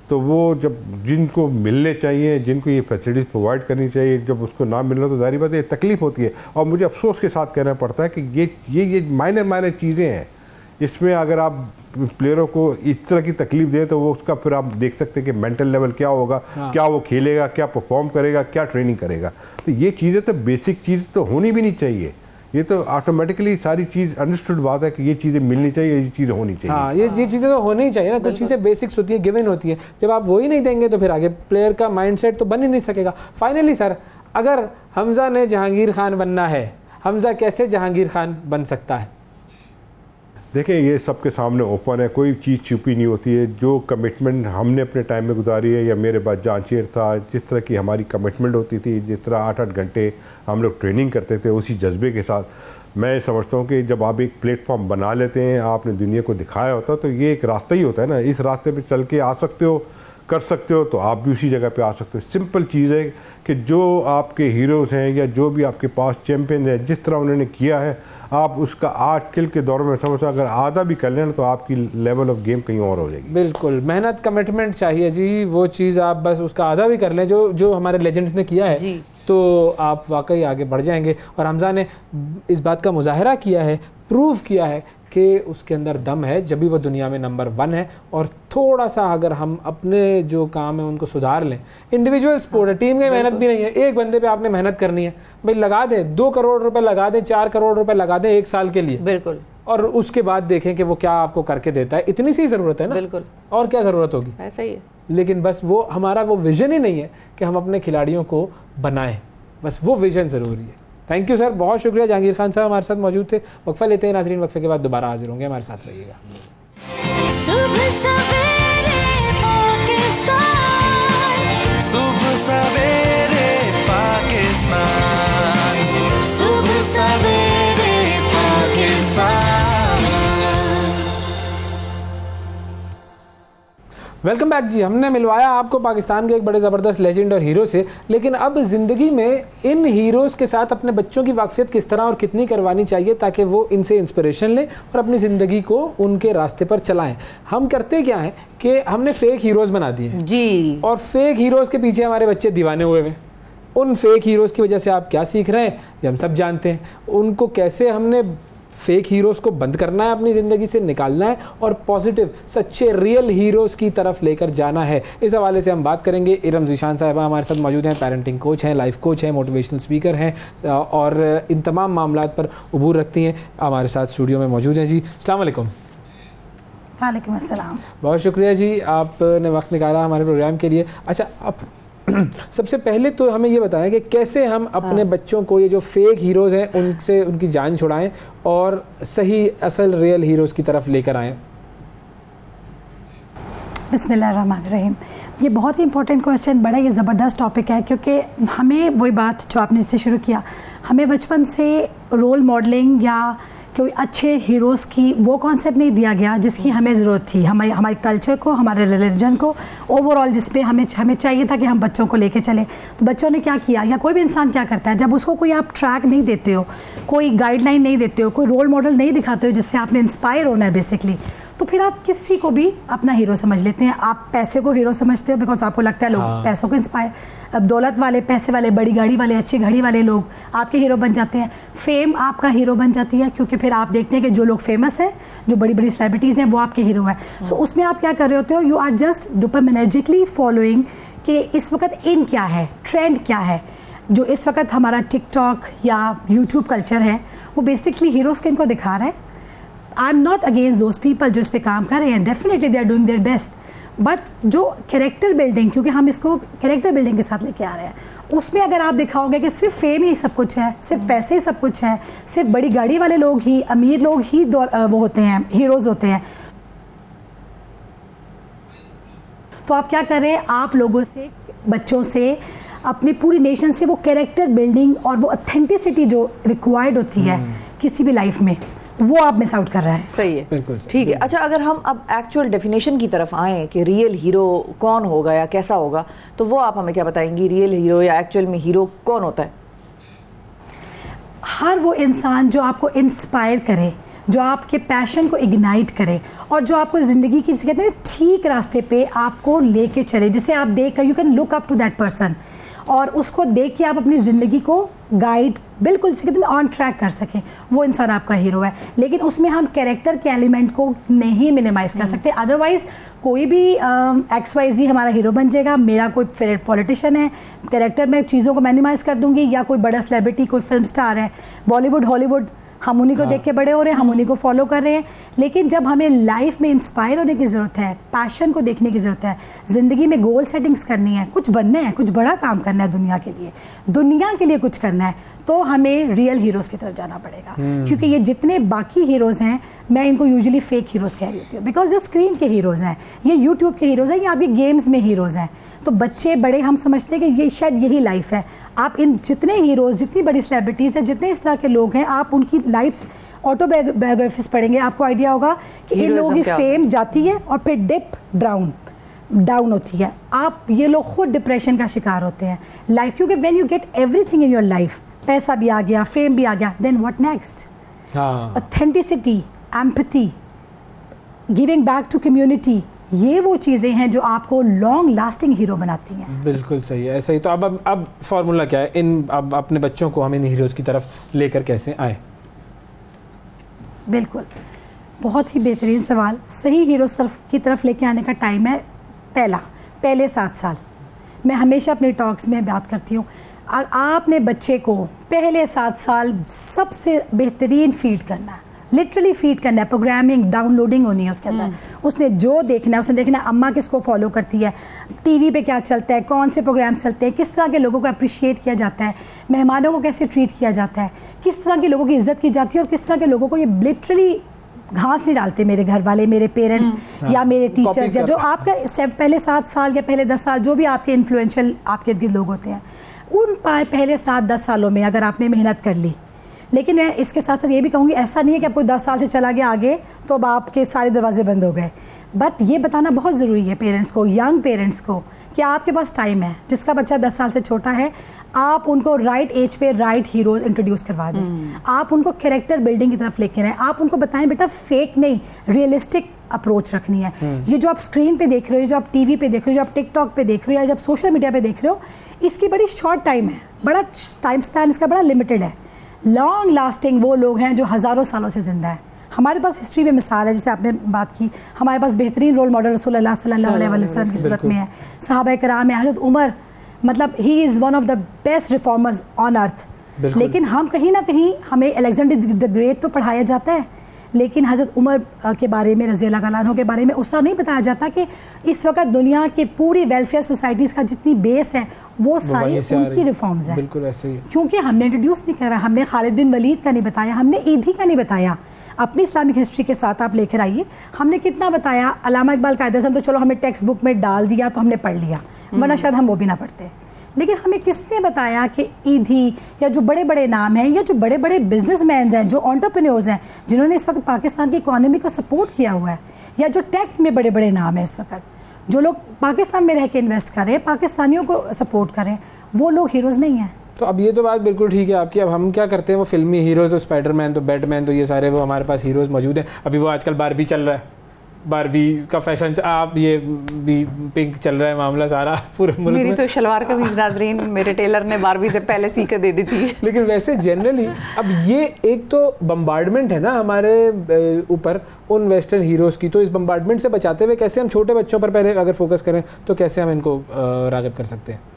तो वो जब जिनको मिलने चाहिए, जिनको ये फैसिलिटीज़ प्रोवाइड करनी चाहिए, जब उसको ना मिलना तो जाहिर बात है तकलीफ होती है। और मुझे अफसोस के साथ कहना पड़ता है कि ये माइनर चीज़ें हैं। इसमें अगर आप प्लेयरों को इस तरह की तकलीफ दें तो वो उसका फिर आप देख सकते हैं कि मेंटल लेवल क्या होगा, क्या वो खेलेगा, क्या परफॉर्म करेगा, क्या ट्रेनिंग करेगा। तो ये चीज़ें तो बेसिक चीज़ तो होनी भी नहीं चाहिए। ये तो ऑटोमेटिकली सारी चीज़ अंडरस्टूड बात है कि ये चीज़ें मिलनी चाहिए, ये चीज़ें होनी चाहिए। हाँ, ये चीज़ें तो होनी ही चाहिए ना। कुछ चीज़ें बेसिक्स होती है, गिवन होती है। जब आप वही नहीं देंगे तो फिर आगे प्लेयर का माइंडसेट तो बन ही नहीं सकेगा। फाइनली सर, अगर हमजा ने जहांगीर खान बनना है, हमजा कैसे जहांगीर खान बन सकता है? देखिए, ये सबके सामने ओपन है, कोई चीज़ छुपी नहीं होती है। जो कमिटमेंट हमने अपने टाइम में गुजारी है, या मेरे बाद जांचेर था, जिस तरह की हमारी कमिटमेंट होती थी, जिस तरह 8-8 घंटे हम लोग ट्रेनिंग करते थे, उसी जज्बे के साथ मैं समझता हूँ कि जब आप एक प्लेटफॉर्म बना लेते हैं, आपने दुनिया को दिखाया होता है, तो ये एक रास्ता ही होता है ना। इस रास्ते पर चल के आ सकते हो, कर सकते हो, तो आप भी उसी जगह पे आ सकते हो। सिंपल चीज़ है कि जो आपके हीरोज़ हैं या जो भी आपके पास चैम्पियन है, जिस तरह उन्होंने किया है, आप उसका आजकल के दौर में समझो अगर आधा भी कर लें तो आपकी लेवल ऑफ गेम कहीं और हो जाएगी। बिल्कुल, मेहनत कमिटमेंट चाहिए जी। वो चीज़ आप बस उसका आधा भी कर लें जो हमारे लेजेंड्स ने किया है, तो आप वाकई आगे बढ़ जाएंगे। और हमजा ने इस बात का मुजाहरा किया है, प्रूव किया है कि उसके अंदर दम है, जब भी वो दुनिया में नंबर 1 है। और थोड़ा सा अगर हम अपने जो काम है उनको सुधार लें, इंडिविजुअल स्पोर्ट है, टीम की मेहनत भी नहीं है। एक बंदे पे आपने मेहनत करनी है, भाई लगा दें 2 करोड़ रुपए लगा दें, 4 करोड़ रुपए लगा दें 1 साल के लिए, बिल्कुल। और उसके बाद देखें कि वो क्या आपको करके देता है। इतनी सी ज़रूरत है ना, बिल्कुल, और क्या ज़रूरत होगी, ऐसा ही है। लेकिन बस वो हमारा वो विजन ही नहीं है कि हम अपने खिलाड़ियों को बनाएं, बस वो विजन ज़रूरी है। थैंक यू सर, बहुत शुक्रिया। जहांगीर खान साहब हमारे साथ मौजूद थे। वक्फा लेते हैं नाजरीन, वक्फे के बाद दोबारा हाजिर होंगे, हमारे साथ रहिएगा। सुबह सवेरे पाकिस्तान, सुबह सवेरे पाकिस्तान, सुबह सवेरे पाकिस्तान। वेलकम बैक जी। हमने मिलवाया आपको पाकिस्तान के एक बड़े ज़बरदस्त लेजेंड और हीरो से, लेकिन अब ज़िंदगी में इन हीरोज़ के साथ अपने बच्चों की वाकफियत किस तरह और कितनी करवानी चाहिए ताकि वो इनसे इंस्पिरेशन लें और अपनी ज़िंदगी को उनके रास्ते पर चलाएं। हम करते क्या है कि हमने फेक हीरोज़ बना दिए जी, और फेक हीरोज़ के पीछे हमारे बच्चे दीवाने हुए हैं। उन फेक हीरोज़ की वजह से आप क्या सीख रहे हैं ये हम सब जानते हैं। उनको कैसे हमने फेक हीरोज़ को बंद करना है, अपनी ज़िंदगी से निकालना है और पॉजिटिव सच्चे रियल हीरोज़ की तरफ लेकर जाना है, इस हवाले से हम बात करेंगे। इरम ज़ीशान साहिबा हमारे साथ मौजूद हैं, पेरेंटिंग कोच हैं, लाइफ कोच हैं, मोटिवेशनल स्पीकर हैं और इन तमाम मामलात पर उबूर रखती हैं। हमारे साथ स्टूडियो में मौजूद हैं जी। अस्सलाम वालेकुम। वालेकुम अस्सलाम। बहुत शुक्रिया जी, आपने वक्त निकाला हमारे प्रोग्राम के लिए। अच्छा, आप सबसे पहले तो हमें ये बताएं कि कैसे हम अपने बच्चों को ये जो फेक हीरोज़ हैं उनसे उनकी जान छुड़ाएं और सही असल रियल हीरोज़ की तरफ लेकर आएं। बिस्मिल्लाहिर्रहमानिर्रहीम। ये बहुत ही इंपॉर्टेंट क्वेश्चन, बड़ा ही ज़बरदस्त टॉपिक है, क्योंकि हमें वही बात जो आपने इससे शुरू किया, हमें बचपन से रोल मॉडलिंग या कोई अच्छे हीरोज़ की वो कॉन्सेप्ट नहीं दिया गया जिसकी हमें ज़रूरत थी, हमारे कल्चर को, हमारे रिलीजन को ओवरऑल, जिस पे हमें चाहिए था कि हम बच्चों को लेके चले। तो बच्चों ने क्या किया, या कोई भी इंसान क्या करता है, जब उसको कोई आप ट्रैक नहीं देते हो, कोई गाइडलाइन नहीं देते हो, कोई रोल मॉडल नहीं दिखाते हो जिससे आपने इंस्पायर होना है बेसिकली, तो फिर आप किसी को भी अपना हीरो समझ लेते हैं। आप पैसे को हीरो समझते हो बिकॉज आपको लगता है लोग पैसों को इंस्पायर, अब दौलत वाले, पैसे वाले, बड़ी गाड़ी वाले, अच्छी घड़ी वाले लोग आपके हीरो बन जाते हैं। फेम आपका हीरो बन जाती है, क्योंकि फिर आप देखते हैं कि जो लोग फेमस हैं, जो बड़ी बड़ी सेलिब्रिटीज़ हैं, वो आपके हीरो हैं। सो उसमें आप क्या कर रहे होते हो, you are just dopaminergically following कि इस वक्त इन क्या है, ट्रेंड क्या है। जो इस वक्त हमारा टिकटॉक या यूट्यूब कल्चर है, वो बेसिकली हीरोज़ को इनको दिखा रहा है। I am not against those people जो इस पे काम कर रहे हैं, definitely they are doing their best, but जो कैरेक्टर बिल्डिंग, क्योंकि हम इसको कैरेक्टर बिल्डिंग के साथ लेके आ रहे हैं, उसमें अगर आप दिखाओगे कि सिर्फ फेम ही सब कुछ है, सिर्फ पैसे ही सब कुछ है, सिर्फ बड़ी गाड़ी वाले लोग ही, अमीर लोग ही वो होते हैं, हीरोज़ होते हैं, तो आप क्या कर रहे हैं, आप लोगों से, बच्चों से, अपनी पूरी नेशन से वो कैरेक्टर बिल्डिंग और वो ऑथेंटिसिटी जो रिक्वायर्ड होती है किसी भी लाइफ में, वो आप मिस आउट कर रहे हैं। सही है, बिल्कुल ठीक है। अच्छा, अगर हम अब एक्चुअल डेफिनेशन की तरफ आएँ कि रियल हीरो कौन होगा या कैसा होगा, तो वो आप हमें क्या बताएंगी, रियल हीरो या एक्चुअल में हीरो कौन होता है? हर वो इंसान जो आपको इंस्पायर करे, जो आपके पैशन को इग्नाइट करे और जो आपको ज़िंदगी की कहते हैं ठीक रास्ते पे आपको लेके चले, जिसे आप देख कर you can look up to that person और उसको देख के आप अपनी ज़िंदगी को गाइड बिल्कुल से कहते हैं ऑन ट्रैक कर सकें, वो इंसान आपका हीरो है। लेकिन उसमें हम कैरेक्टर के एलिमेंट को नहीं मिनिमाइज कर सकते, अदरवाइज कोई भी XYZ हमारा हीरो बन जाएगा। मेरा कोई फेवरेट पॉलिटिशियन है, कैरेक्टर में चीज़ों को मिनिमाइज कर दूंगी, या कोई बड़ा सेलिब्रिटी, कोई फिल्म स्टार है, बॉलीवुड हॉलीवुड, हम उन्हीं को देख के बड़े हो रहे हैं, हम उन्हीं को फॉलो कर रहे हैं। लेकिन जब हमें लाइफ में इंस्पायर होने की ज़रूरत है, पैशन को देखने की ज़रूरत है, ज़िंदगी में गोल सेटिंग्स करनी है, कुछ बनना है, कुछ बड़ा काम करना है दुनिया के लिए कुछ करना है, तो हमें रियल हीरोज़ की तरफ जाना पड़ेगा। क्योंकि ये जितने बाकी हीरोज़ हैं, मैं इनको यूजुअली फेक हीरोज़ कह रही होती हूँ, बिकॉज जो स्क्रीन के हीरोज़ हैं, ये यूट्यूब के हीरोज़ हैं, या आपके गेम्स में हीरोज़ हैं, तो बच्चे बड़े हम समझते हैं कि ये शायद यही लाइफ है। आप इन जितने हीरोज़, जितनी बड़ी सेलिब्रिटीज़ हैं, जितने इस तरह के लोग हैं, आप उनकी लाइफ ऑटोबायोग्राफीज पढ़ेंगे, आपको आइडिया होगा कि इन लोगों की फेम जाती है और फिर डिप डाउन होती है। आप ये लोग खुद डिप्रेशन का शिकार होते हैं लाइफ, क्योंकि when you get everything in your life, पैसा भी आ गया, फेम भी आ गया, then what next? Authenticity, empathy, giving back to community, ये वो चीज़ें हैं जो आपको लॉन्ग लास्टिंग हीरो बनाती हैं। बिल्कुल सही है, ऐसा ही। तो अब फॉर्मूला क्या है, अब अपने बच्चों को हम इन हीरोज़ की तरफ लेकर कैसे आए? बिल्कुल, बहुत ही बेहतरीन सवाल। सही हीरोज़ की तरफ लेके आने का टाइम है पहले 7 साल। मैं हमेशा अपने टॉक्स में बात करती हूँ, आपने बच्चे को पहले 7 साल सबसे बेहतरीन फीड करना है, लिटरली फीड करना है। प्रोग्रामिंग डाउनलोडिंग होनी है उसके अंदर, उसने जो देखना है, उसने देखना है अम्मा किसको फॉलो करती है, टीवी पे क्या चलता है, कौन से प्रोग्राम चलते हैं, किस तरह के लोगों को अप्रिशिएट किया जाता है, मेहमानों को कैसे ट्रीट किया जाता है, किस तरह के लोगों की इज्जत की जाती है, और किस तरह के लोगों को ये लिटरली घास नहीं डालते मेरे घर वाले, मेरे पेरेंट्स या मेरे टीचर्स, या जो आपका पहले 7 साल या पहले 10 साल जो भी आपके इन्फ्लुएंशियल आपके इर्द गिर्द लोग होते हैं, उन पहले 7-10 सालों में अगर आपने मेहनत कर ली। लेकिन मैं इसके साथ साथ ये भी कहूँगी, ऐसा नहीं है कि आपको 10 साल से चला गया आगे तो अब आपके सारे दरवाजे बंद हो गए। बट ये बताना बहुत ज़रूरी है पेरेंट्स को, यंग पेरेंट्स को, कि आपके पास टाइम है। जिसका बच्चा 10 साल से छोटा है, आप उनको राइट एज पे राइट हीरोज़ इंट्रोड्यूस करवा दें। आप उनको कैरेक्टर बिल्डिंग की तरफ लेके रहें। आप उनको बताएं बेटा फेक नहीं, रियलिस्टिक अप्रोच रखनी है। ये जो आप स्क्रीन पे देख रहे हो, जो आप टीवी पे देख रहे हो, जो आप टिकटॉक पे देख रहे हो, या जब सोशल मीडिया पे देख रहे हो, इसकी बड़ी शॉर्ट टाइम है, बड़ा टाइम स्पैन इसका बड़ा लिमिटेड है। लॉन्ग लास्टिंग वो लोग हैं जो हज़ारों सालों से ज़िंदा है। हमारे पास हिस्ट्री में मिसाल है, जैसे आपने बात की, हमारे पास बेहतरीन रोल मॉडल रसूलुल्लाह सल्लल्लाहु अलैहि वसल्लम की सूरत में है, सहाबा कराम है, हज़रत उमर, मतलब he is one of the best reformers on earth. लेकिन हम कहीं ना कहीं, हमें अलेक्जेंडर द ग्रेट तो पढ़ाया जाता है, लेकिन हज़रत उमर के बारे में, रज़ी अल्लाह तआला अन्हु के बारे में उस तरह नहीं बताया जाता कि इस वक्त दुनिया के पूरी वेलफेयर सोसाइटीज़ का जितनी बेस है वो सारी उनकी रिफॉर्म्स हैं। बिल्कुल ऐसे ही, क्योंकि हमने इंट्रोड्यूस नहीं करा, हमने खालिद बिन वलीद का नहीं बताया, हमने ईदी का नहीं बताया। अपनी इस्लामिक हिस्ट्री के साथ आप लेकर आइए, हमने कितना बताया। अल्लामा इकबाल कायदे से तो चलो हमें टेक्स्ट बुक में डाल दिया तो हमने पढ़ लिया, वरना शायद हम वो भी ना पढ़ते। लेकिन हमें किसने बताया कि ईदी या जो बड़े बड़े नाम हैं, या जो बड़े बड़े बिजनेसमैन हैं, जो एंटरप्रेन्योर्स हैं, जिन्होंने इस वक्त पाकिस्तान की इकोनॉमी को सपोर्ट किया हुआ है, या जो टेक में बड़े बड़े नाम हैं इस वक्त, जो लोग पाकिस्तान में रह के इन्वेस्ट कर रहे हैं, पाकिस्तानियों को सपोर्ट करें, वो लोग हीरोज़ नहीं हैं। तो अब ये तो बात बिल्कुल ठीक है आपकी। अब हम क्या करते हैं, वो फिल्मी हीरोज़, तो स्पाइडरमैन, तो बैटमैन, तो ये सारे वो हमारे पास हीरोज़ मौजूद हैं। अभी वो आजकल बारबी चल रहा है, बारबी का फैशन, आप ये भी पिंक चल रहा है मामला सारा पूरे मुल्क में। मेरी तो शलवार कमीज नाजरीन मेरे टेलर ने बारबी से पहले सी कर दे दी थी। लेकिन वैसे जनरली अब ये एक तो बम्बार्डमेंट है ना हमारे ऊपर उन वेस्टर्न हीरोज़ की, तो इस बम्बार्डमेंट से बचाते हुए कैसे हम छोटे बच्चों पर पहले अगर फोकस करें तो कैसे हम इनको राग़िब कर सकते हैं?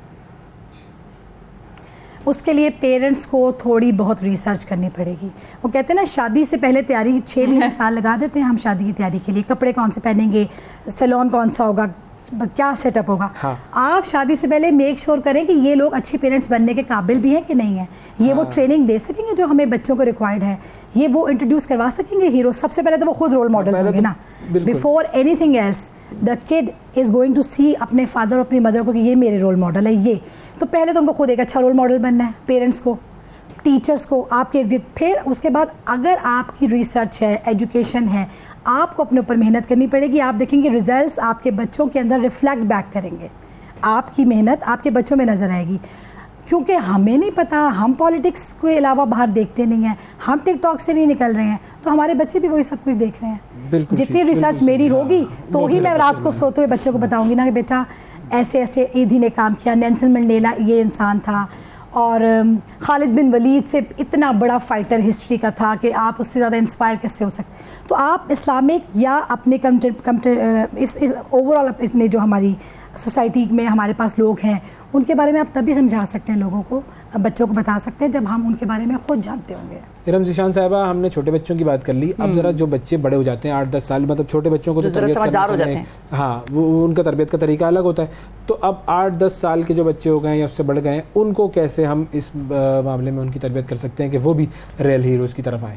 उसके लिए पेरेंट्स को थोड़ी बहुत रिसर्च करनी पड़ेगी। वो कहते हैं ना, शादी से पहले तैयारी 6 महीने साल लगा देते हैं हम शादी की तैयारी के लिए, कपड़े कौन से पहनेंगे, सैलून कौन सा होगा, क्या सेटअप होगा। हाँ। आप शादी से पहले मेक श्योर करें कि ये लोग अच्छे पेरेंट्स बनने के काबिल भी हैं कि नहीं है। ये वो ट्रेनिंग दे सकेंगे जो हमें बच्चों को रिक्वायर्ड है, ये वो इंट्रोड्यूस करवा सकेंगे हीरो। सबसे पहले तो वो खुद रोल मॉडल होंगे ना, before anything else the kid is going to see अपने फादर और अपनी मदर को कि ये मेरे रोल मॉडल है। ये तो पहले तो उनको खुद एक अच्छा रोल मॉडल बनना है, पेरेंट्स को, टीचर्स को, आपके इर्द। फिर उसके बाद अगर आपकी रिसर्च है, एजुकेशन है, आपको अपने ऊपर मेहनत करनी पड़ेगी। आप देखेंगे रिजल्ट्स आपके बच्चों के अंदर रिफ्लेक्ट बैक करेंगे, आपकी मेहनत आपके बच्चों में नज़र आएगी। क्योंकि हमें नहीं पता, हम पॉलिटिक्स के अलावा बाहर देखते नहीं हैं, हम टिकटॉक से नहीं निकल रहे हैं, तो हमारे बच्चे भी वही सब कुछ देख रहे हैं। जितनी रिसर्च मेरी होगी तो ही मैं रात को सोते हुए बच्चों को बताऊंगी ना कि बेटा ऐसे ऐसे ईदी ने काम किया, नेल्सन मंडेला ये इंसान था, और खालिद बिन वलीद से इतना बड़ा फाइटर हिस्ट्री का था कि आप उससे ज़्यादा इंस्पायर कैसे हो सकते। तो आप इस्लामिक या अपने इस ओवरऑल अपने जो हमारी सोसाइटी में हमारे पास लोग हैं उनके बारे में आप तभी समझा सकते हैं लोगों को, बच्चों को बता सकते हैं जब हम उनके बारे में खुद जानते होंगे। इरम ज़ीशान साहिबा, हमने छोटे बच्चों की बात कर ली, अब जरा जो बच्चे बड़े हो जाते हैं 8-10 साल, मतलब छोटे बच्चों को तो तरबियत करना, हाँ वो उनका तरबियत का तरीका अलग होता है, तो अब 8-10 साल के जो बच्चे हो गए या उससे बढ़ गए हैं उनको कैसे हम इस मामले में उनकी तरबियत कर सकते हैं कि वो भी रियल हीरोज़ की तरफ आएँ?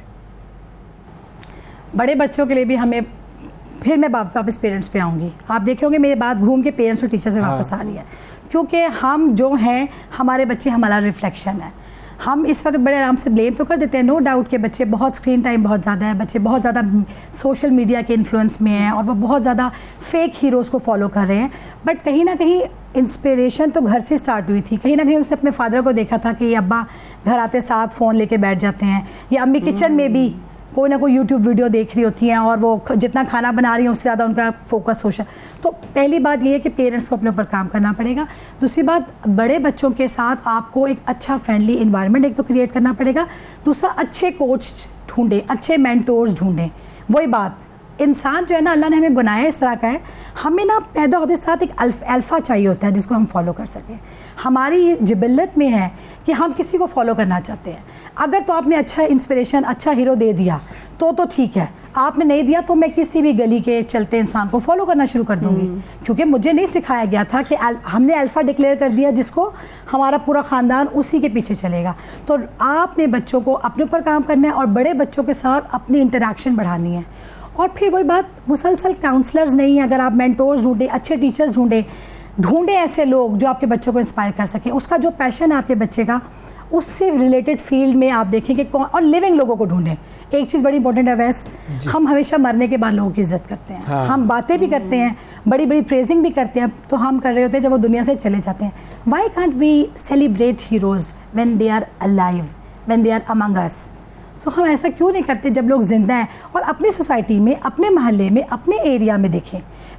बड़े बच्चों के लिए भी हमें, फिर मैं वापस पेरेंट्स पे आऊँगी, आप देखेंगे मेरी बात घूम के पेरेंट्स और टीचर से वापस आ रही है, क्योंकि हम जो हैं हमारे बच्चे हमारा रिफ्लेक्शन है। हम इस वक्त बड़े आराम से ब्लेम तो कर देते हैं, नो डाउट के बच्चे बहुत स्क्रीन टाइम बहुत ज़्यादा है, बच्चे बहुत ज़्यादा सोशल मीडिया के इन्फ्लुएंस में हैं और वो बहुत ज़्यादा फेक हीरोज़ को फॉलो कर रहे हैं, बट कहीं ना कहीं इंस्पिरेशन तो घर से स्टार्ट हुई थी। कहीं ना कहीं उसने अपने फादर को देखा था कि ये अब्बा घर आते साथ फ़ोन लेके बैठ जाते हैं, या अम्मी किचन में भी कोई ना कोई यूट्यूब वीडियो देख रही होती हैं और वो जितना खाना बना रही हैं उससे ज़्यादा उनका फोकस सोशल। तो पहली बात ये है कि पेरेंट्स को अपने ऊपर काम करना पड़ेगा। दूसरी बात, बड़े बच्चों के साथ आपको एक अच्छा फ्रेंडली इन्वायरमेंट एक तो क्रिएट करना पड़ेगा, दूसरा अच्छे कोच ढूंढें, अच्छे मेंटोर्स ढूंढें। वही बात, इंसान जो है ना अल्लाह ने हमें बनाया इस तरह का है, हमें ना पैदा होते साथ एक अल्फ़ा चाहिए होता है जिसको हम फॉलो कर सकें। हमारी जिबिल्लत में है कि हम किसी को फॉलो करना चाहते हैं। अगर तो आपने अच्छा इंस्पिरेशन, अच्छा हीरो दे दिया तो ठीक है, आपने नहीं दिया तो मैं किसी भी गली के चलते इंसान को फॉलो करना शुरू कर दूंगी, क्योंकि मुझे नहीं सिखाया गया था कि हमने अल्फ़ा डिक्लेयर कर दिया जिसको हमारा पूरा ख़ानदान उसी के पीछे चलेगा। तो आपने बच्चों को अपने ऊपर काम करना है और बड़े बच्चों के साथ अपनी इंटरेक्शन बढ़ानी है। और फिर वही बात, मुसलसल काउंसलर्स नहीं है, अगर आप मेंटोर्स ढूंढें, अच्छे टीचर्स ढूंढें ऐसे लोग जो आपके बच्चों को इंस्पायर कर सकें, उसका जो पैशन है आपके बच्चे का उससे रिलेटेड फील्ड में आप देखें कि कौन, और लिविंग लोगों को ढूंढें। एक चीज़ बड़ी इंपॉर्टेंट है वैस, हम हमेशा मरने के बाद लोगों की इज्जत करते हैं, हाँ। हम बातें भी करते हैं, बड़ी बड़ी प्रेजिंग भी करते हैं, तो हम कर रहे होते हैं जब वो दुनिया से चले जाते हैं। Why can't we celebrate heroes when they are alive, when they are among us? So हम ऐसा क्यों नहीं करते जब लोग जिंदा हैं? और अपनी सोसाइटी में, अपने मोहल्ले में, अपने एरिया में देखें,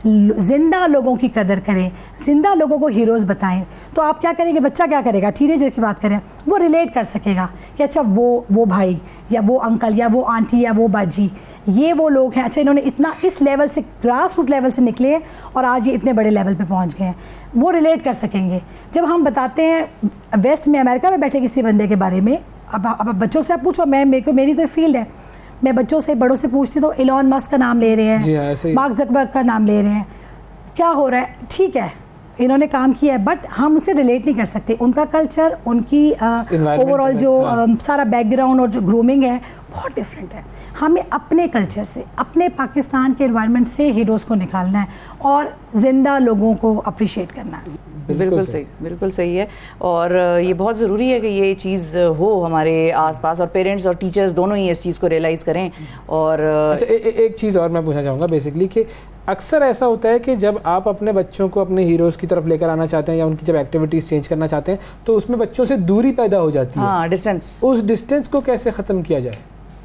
जिंदा लोगों की कदर करें, जिंदा लोगों को हीरोज़ बताएं। तो आप क्या करेंगे, बच्चा क्या करेगा, टीनेजर की बात करें, वो रिलेट कर सकेगा कि अच्छा वो भाई या वो अंकल या वो आंटी या वो बाजी, ये वो लोग हैं, अच्छा इन्होंने इतना इस लेवल से, ग्रास रूट लेवल से निकले हैं और आज ये इतने बड़े लेवल पे पहुंच गए हैं, वो रिलेट कर सकेंगे। जब हम बताते हैं वेस्ट में, अमेरिका में बैठे किसी बंदे के बारे में, अब बच्चों से आप पूछो, मेरी तो फील्ड है, मैं बच्चों से, बड़ों से पूछती तो इलॉन मस्क का नाम ले रहे हैं, मार्क जकरबर्ग का नाम ले रहे हैं, क्या हो रहा है, ठीक है इन्होंने काम किया है, बट हम उसे रिलेट नहीं कर सकते। उनका कल्चर, उनकी ओवरऑल जो सारा बैकग्राउंड और जो ग्रूमिंग है बहुत डिफरेंट है। हमें अपने कल्चर से, अपने पाकिस्तान के एनवायरनमेंट से हीरोज़ को निकालना है और जिंदा लोगों को अप्रिशिएट करना है। बिल्कुल सही है, और ये बहुत ज़रूरी है कि ये चीज़ हो हमारे आसपास, और पेरेंट्स और टीचर्स दोनों ही इस चीज़ को रियलाइज़ करें। और अच्छा, एक चीज़ और मैं पूछना चाहूँगा बेसिकली कि अक्सर ऐसा होता है कि जब आप अपने बच्चों को अपने हीरोज़ की तरफ लेकर आना चाहते हैं या उनकी जब एक्टिविटीज़ चेंज करना चाहते हैं तो उसमें बच्चों से दूरी पैदा हो जाती है, हाँ, डिस्टेंस। उस डिस्टेंस को कैसे ख़त्म किया जाए?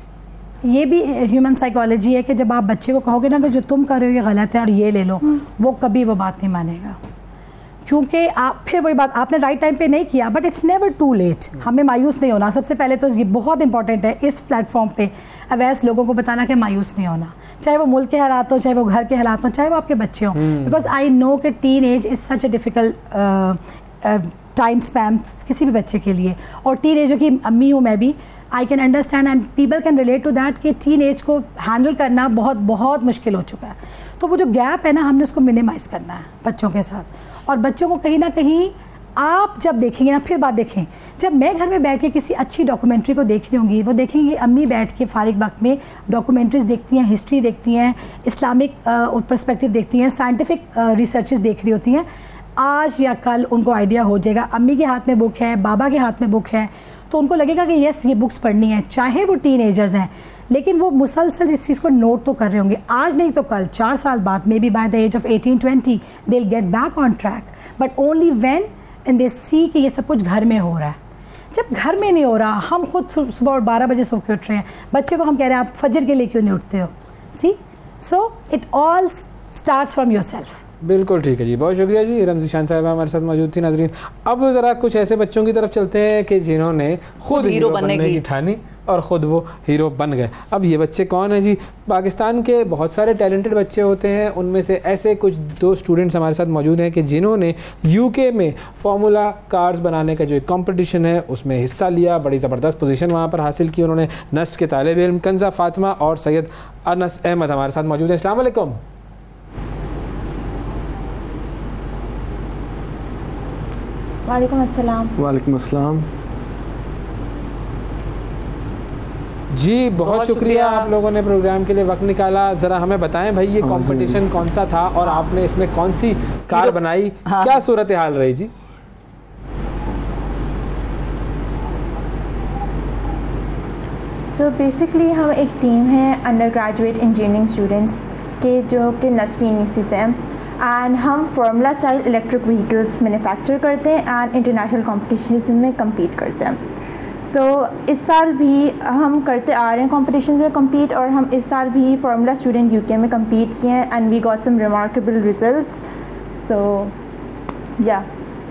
ये भी ह्यूमन साइकोलॉजी है कि जब आप बच्चे को कहोगे ना कि जो तुम कर रहे हो ये गलत है और ये ले लो, वो कभी वो बात नहीं मानेगा, क्योंकि आप फिर वही बात, आपने राइट टाइम पे नहीं किया, but it's never too late. हमें मायूस नहीं होना, सबसे पहले तो ये बहुत इंपॉर्टेंट है इस प्लेटफॉर्म पे अवैस लोगों को बताना कि मायूस नहीं होना, चाहे वो मुल्क के हालात हो, चाहे वो घर के हालात हो, चाहे वो आपके बच्चे हों, बिकॉज आई नो कि teenage is such a difficult time span किसी भी बच्चे के लिए, और टीन एजर की अम्मी हूँ मैं भी, I can understand and people can relate to that कि टीन एज को हैंडल करना बहुत बहुत मुश्किल हो चुका है। तो वो जो गैप है ना, हमने उसको मिनिमाइज़ करना है बच्चों के साथ, और बच्चों को कहीं ना कहीं आप जब देखेंगे ना, फिर बात देखें, जब मैं घर में बैठ के किसी अच्छी डॉक्यूमेंट्री को देख रही होंगी, वो देखेंगे अम्मी बैठ के फारिग वक्त में डॉक्यूमेंट्रीज देखती हैं, हिस्ट्री देखती हैं, इस्लामिक पर्सपेक्टिव देखती हैं, साइंटिफिक रिसर्चेस देख रही होती हैं, आज या कल उनको आइडिया हो जाएगा, अम्मी के हाथ में बुक है, बाबा के हाथ में बुक है, तो उनको लगेगा कि यस ये बुक्स पढ़नी है, चाहे वो टीनेजर्स हैं, लेकिन वो मुसलसल इस चीज़ को नोट तो कर रहे होंगे, आज नहीं तो कल, 4 साल बाद, maybe by the age of 18-20 they will get back on track, but only when and they see कि ये सब कुछ घर में हो रहा है। जब घर में नहीं हो रहा, हम खुद सुबह 12 बजे सो के उठ रहे हैं, बच्चे को हम कह रहे हैं आप फजर के लिए क्यों नहीं उठते हो? See, so it all starts from yourself. बिल्कुल ठीक है जी, बहुत शुक्रिया जी। रमज़ी शान साहिबा हमारे साथ मौजूद थी। नाजरीन, अब ज़रा कुछ ऐसे बच्चों की तरफ चलते हैं कि जिन्होंने खुद हीरो बनने की ठानी और ख़ुद वो हीरो बन गए। अब ये बच्चे कौन हैं जी? पाकिस्तान के बहुत सारे टैलेंटेड बच्चे होते हैं, उनमें से ऐसे कुछ 2 स्टूडेंट्स हमारे साथ मौजूद हैं कि जिन्होंने यूके में फार्मूला कार्स बनाने का जो एक कॉम्पिटिशन है उसमें हिस्सा लिया, बड़ी ज़बरदस्त पोजीशन वहाँ पर हासिल की उन्होंने। नस्ट के तालिब इल्म कंज़ा फातिमा और सैयद अनस अहमद हमारे साथ मौजूद हैं। अस्सलाम वालेकुम। वालेकुम अस्सलाम। वालेकुम अस्सलाम जी, बहुत शुक्रिया आप लोगों ने प्रोग्राम के लिए वक्त निकाला। ज़रा हमें बताएं भाई ये कंपटीशन कौन सा था और आपने इसमें कौन सी कार बनाई, क्या सूरत हाल रही जी? सो बेसिकली हम एक टीम है अंडर ग्रेजुएट इंजीनियरिंग स्टूडेंट्स के जो कि नस्बी से हैं, एंड हम formula style electric vehicles manufacture करते हैं एंड इंटरनेशनल कॉम्पिटिशन में कम्पीट करते हैं। सो इस साल भी हम करते आ रहे हैं कॉम्पिटिशन में कम्पीट, और हम इस साल भी फार्मूला स्टूडेंट यूके में कम्पीट किए हैं and we got some remarkable results. So या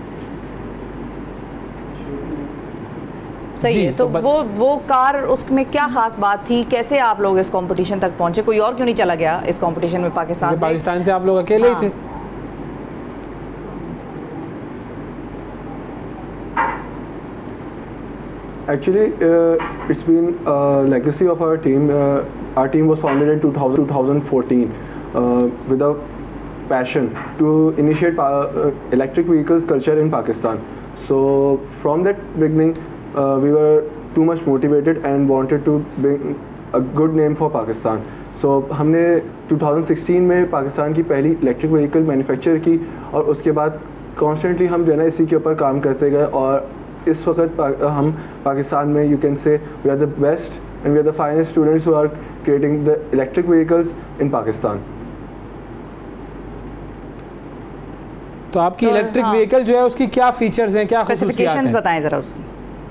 सही है। तो वो कार, उसमें क्या खास बात थी? कैसे आप लोग इस कंपटीशन तक पहुंचे? कोई और क्यों नहीं चला गया इस कंपटीशन में पाकिस्तान से? आप लोग अकेले ही थे? Actually, it's been a legacy of our team. Our team was founded in 2014 with a passion to initiate electric vehicles culture in Pakistan. So from that beginning, we were too much motivated and wanted to bring a good name for Pakistan. So हमने 2016 में पाकिस्तान की पहली electric vehicle manufacture की, और उसके बाद constantly हम जो है ना इसी के ऊपर काम करते गए, और इस वक्त हम पाकिस्तान में you can say we are the best and we are the finest students who are creating the electric vehicles in Pakistan. तो आपकी इलेक्ट्रिक व्हीकल जो है उसकी क्या फीचर्स हैं, क्या स्पेसिफिकेशंस बताएं जरा उसकी।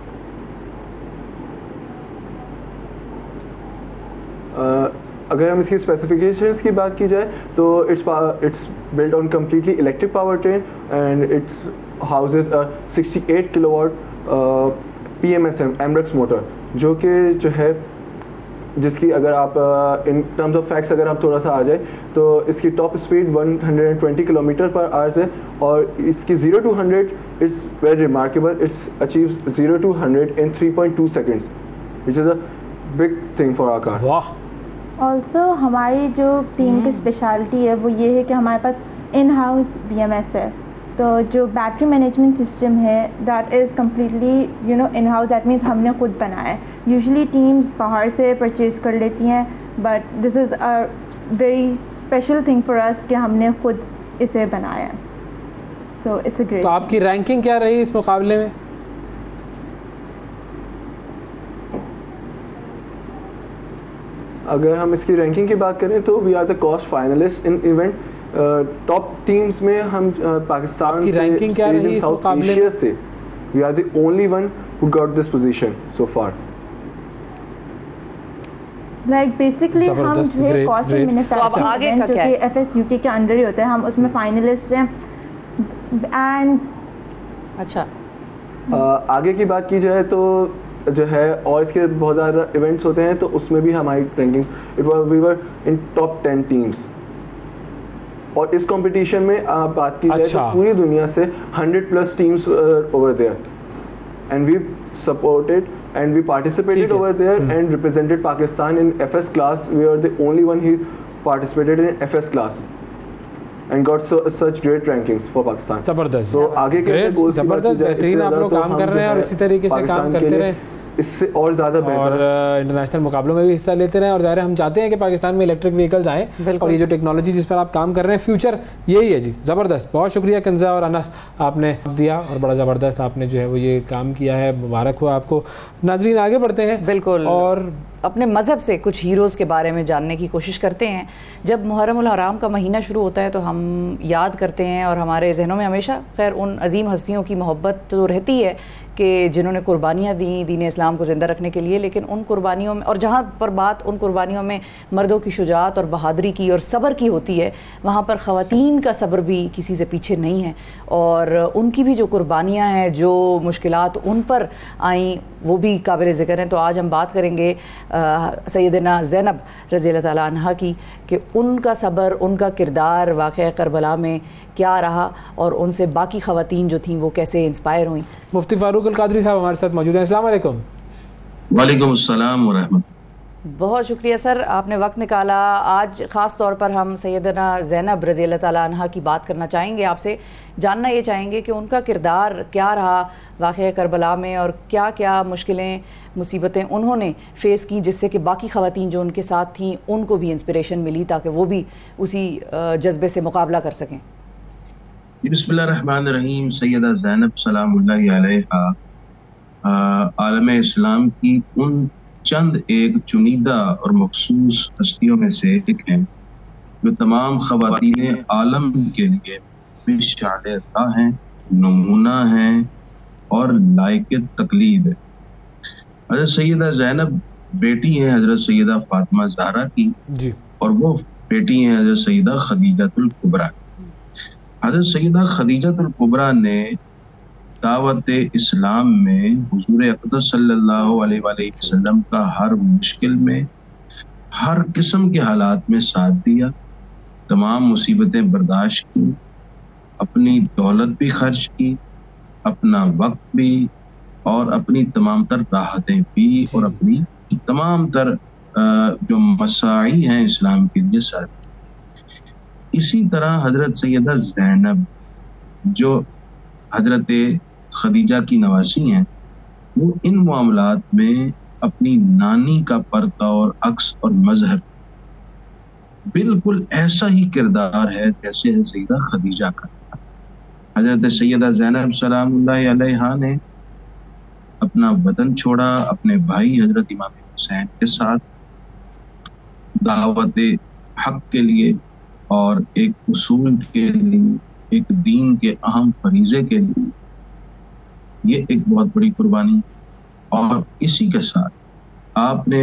अगर हम इसकी स्पेसिफिकेशंस की बात की जाए तो it's built on completely electric power train and it's houses 68 kilowatt PMSM Emrax motor, जो कि जो है जिसकी अगर आप इन टर्म्स ऑफ फैक्ट्स अगर आप थोड़ा सा आ जाए तो इसकी top speed 120 kilometre per hours है, और इसकी 0 to 100 it's very remarkable. It's achieves 0 to 100 in 3.2 seconds, which is a big thing for our car. वाह। ऑल्सो हमारी जो टीम की स्पेशलिटी है वो ये है कि हमारे पास इन हाउस BMS है, तो जो बैटरी मैनेजमेंट सिस्टम है that is completely in house. That means हमने खुद बनाया है। यूजुअली टीम्स बाहर से परचेज़ कर लेती हैं, but this is a very special thing for us कि हमने खुद इसे बनाया है। So it's a great. तो आपकी रैंकिंग क्या रही इस मुकाबले में? अगर हम इसकी रैंकिंग की बात करें तो we are the cost finalist in event. Top teams में हम पाकिस्तान की रैंकिंग क्या रही इस मुकाबले में? So we are the only one who got this position so far. Like basically हम जो है कॉस्ट एंड मैन्युफैक्चरिंग जो कि FSUK के अंडर ही होता है, हम उसमें फाइनलिस्ट हैं। एंड अच्छा, आगे की बात की जाए तो जो है और इसके बहुत ज़्यादा इवेंट्स होते हैं, तो उसमें भी हमारी ranking we were in top 10 teams. और इस कंपटीशन में आप बात की जाए तो पूरी दुनिया से 100+ teams over there, and we supported and we participated over there and represented Pakistan in FS class. We are the only one who participated in FS class and got such great rankings for Pakistan. जबरदस्त। So आगे के जबरदस्त, बेहतरीन आप लोग काम कर रहे हैं और इसी तरीके से काम करते रहे, इससे और ज़्यादा और इंटरनेशनल मुकाबलों में भी हिस्सा लेते रहे। और ज़ाहिर है हम चाहते हैं कि पाकिस्तान में इलेक्ट्रिक व्हीकल्स आए, और ये जो टेक्नोलॉजी जिस पर आप काम कर रहे हैं फ्यूचर यही है जी। ज़बरदस्त, बहुत शुक्रिया कंज़ा और अनस, आपने दिया और बड़ा ज़बरदस्त आपने जो है वो ये काम किया है। मुबारक हो आपको। नाजरीन आगे बढ़ते हैं। बिल्कुल। और अपने मज़हब से कुछ हीरोज़ के बारे में जानने की कोशिश करते हैं। जब मुहर्रम उल हराम का महीना शुरू होता है तो हम याद करते हैं और हमारे जहनों में हमेशा खैर उन अजीम हस्तियों की मोहब्बत तो रहती है कि जिन्होंने कुर्बानियाँ दी दीन इस्लाम को ज़िंदा रखने के लिए, लेकिन उन कुर्बानियों में, और जहाँ पर बात उन कुर्बानियों में मर्दों की शुजाअत और बहादुरी की और सब्र की होती है, वहाँ पर ख़वातीन का सब्र भी किसी से पीछे नहीं है और उनकी भी जो कुर्बानियाँ हैं, जो मुश्किलात उन पर आई, वो भी काबिल ज़िक्र हैं। तो आज हम बात करेंगे सैयदना ज़ैनब रज़ी अल्लाह तआला अन्हा की, कि उनका सब्र, उनका किरदार वाक़या करबला में क्या रहा और उनसे बाकी ख़वातीन जो थीं वो कैसे इंस्पायर हुई। मुफ्ती फ़ारूक अल क़ादरी साहब हमारे साथ मौजूद हैं। अस्सलाम वालेकुम। वालेकुम अस्सलाम व रहमतुल्लाह। बहुत शुक्रिया सर, आपने वक्त निकाला। आज ख़ास तौर पर हम सैयदना ज़ैनब रज़ी अल्लाह तआला अन्हा की बात करना चाहेंगे, आपसे जानना ये चाहेंगे कि उनका किरदार क्या रहा वाक़या करबला में और क्या क्या मुश्किलें मुसीबतें उन्होंने फ़ेस की, जिससे कि बाकी ख़वातीन जो उनके साथ थीं उनको भी इंस्पिरेशन मिली ताकि वो भी उसी जज्बे से मुकाबला कर सकें। बिस्मिल्लाहिर्रहमानिर्रहीम। सैयदा ज़ैनब सलामुल्लाहि अलैहा आलम इस्लाम की उन चंद एक चुनिंदा और मखसूस हस्तियों में से एक हैं जो तमाम ख़वातीन आलम के लिए मिसाल राह हैं, नमूना हैं और लायक तकलीद है। हज़रत सैयदा ज़ैनब बेटी हैं हज़रत सैयदा फ़ातिमा ज़हरा की जी, और वो बेटी हैं हज़रत सैयदा खदीजतुल कुबरा। हज़रत सैयदा खदीजतुल कुबरा ने दावत इस्लाम में हुजूर अक़दस सल्लल्लाहु अलैहि वसल्लम का हर मुश्किल में, हर किस्म के हालात में साथ दिया, तमाम मुसीबतें बर्दाश्त की, अपनी दौलत भी खर्च की, अपना वक्त भी और अपनी तमाम तर राहतें भी और अपनी तमाम तर जो मसाई हैं इस्लाम के लिए सर। इसी तरह हज़रत सैयदा ज़ैनब जो हज़रत खदीजा की नवासी हैं, वो इन मामलात में अपनी नानी का पर्दा और अक्स और मजहर बिल्कुल ऐसा ही किरदार है जैसे सैयदा खदीजा का। हज़रत सैयदा ज़ैनब सलामुल्लाहि अलैहा ने अपना वतन छोड़ा अपने भाई हज़रत इमाम हुसैन के साथ दावत हक के लिए और एक उसूल के लिए, एक दीन के अहम फरीज़े के लिए। ये एक बहुत बड़ी कुर्बानी। और इसी के साथ आपने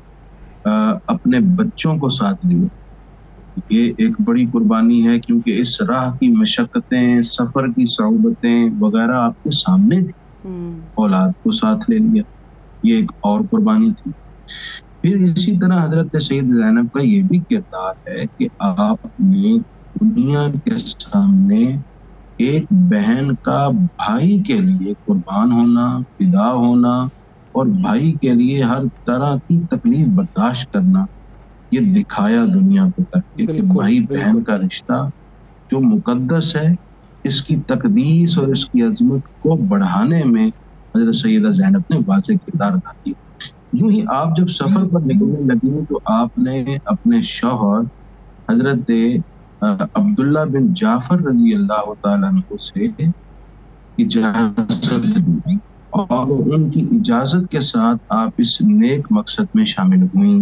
अपने बच्चों को साथ लिया, ये एक बड़ी कुर्बानी है, क्योंकि इस राह की मशक्क़तें, सफ़र की सऊबतें वगैरह आपके सामने थी, औलाद को साथ ले लिया, ये एक और कुर्बानी थी। फिर इसी तरह हज़रत सैयदा ज़ैनब का ये भी किरदार है कि आपने दुनिया के सामने एक बहन का भाई के लिए कुर्बान होना, फिदा होना और भाई के लिए हर तरह की तकलीफ बर्दाश्त करना, ये दिखाया दुनिया को करके कि भाई बहन का रिश्ता जो मुकद्दस है, इसकी तकदीस और इसकी अजमत को बढ़ाने में हज़रत सैयदा ज़ैनब ने वाज़ेह किरदार अदा किया। यूं ही आप जब सफ़र पर निकलने लगी तो आपने अपने शौहर हज़रत अब्दुल्ला बिन जाफर रज़ी अल्लाह तआला अन्हु से इजाज़त दी और उनकी इजाज़त के साथ आप इस नेक मकसद में शामिल हुई।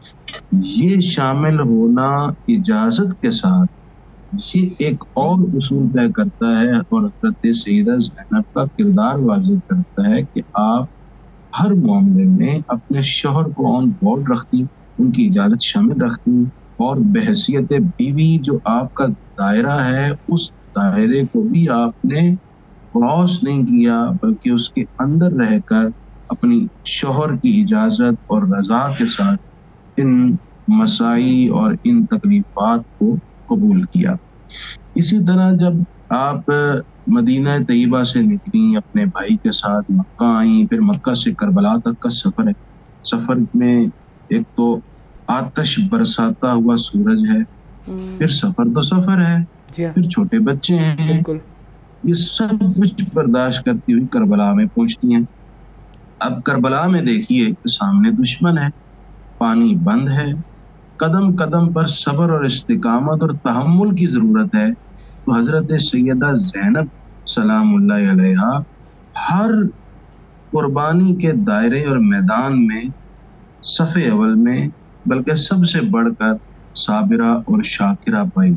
ये शामिल होना इजाज़त के साथ, ये एक और उसूल तय करता है और हज़रत सैयदा ज़ैनब का किरदार वाज़ेह करता है कि आप हर मामले में अपने शौहर को ऑन बोर्ड रखती, उनकी इजाज़त शामिल रखती और बहैसियत बीवी जो आपका दायरा है, उस दायरे को भी आपने क्रॉस नहीं किया, बल्कि उसके अंदर रहकर अपनी शौहर की इजाज़त और रज़ा के साथ इन मसाई और इन तकलीफ़ात को कबूल किया। इसी तरह जब आप मदीना तैयबा से निकली, अपने भाई के साथ मक्का आई, फिर मक्का से करबला तक का सफ़र है। सफ़र में एक तो आतश बरसाता हुआ सूरज है, फिर सफ़र तो सफ़र है, फिर छोटे बच्चे हैं, ये सब कुछ बर्दाश्त करती हुई करबला में पहुंचती हैं। अब करबला में देखिए सामने दुश्मन है, पानी बंद है, कदम कदम पर सब्र और इस्तिकामत और तहम्मुल की ज़रूरत है। तो हज़रत सैयदा ज़ैनब सलामुल्लाहि अलैहा हर कुर्बानी के दायरे और मैदान में सफ़े अव्वल में, बल्कि सबसे बढ़कर साबिरा और शाकिरा पाई।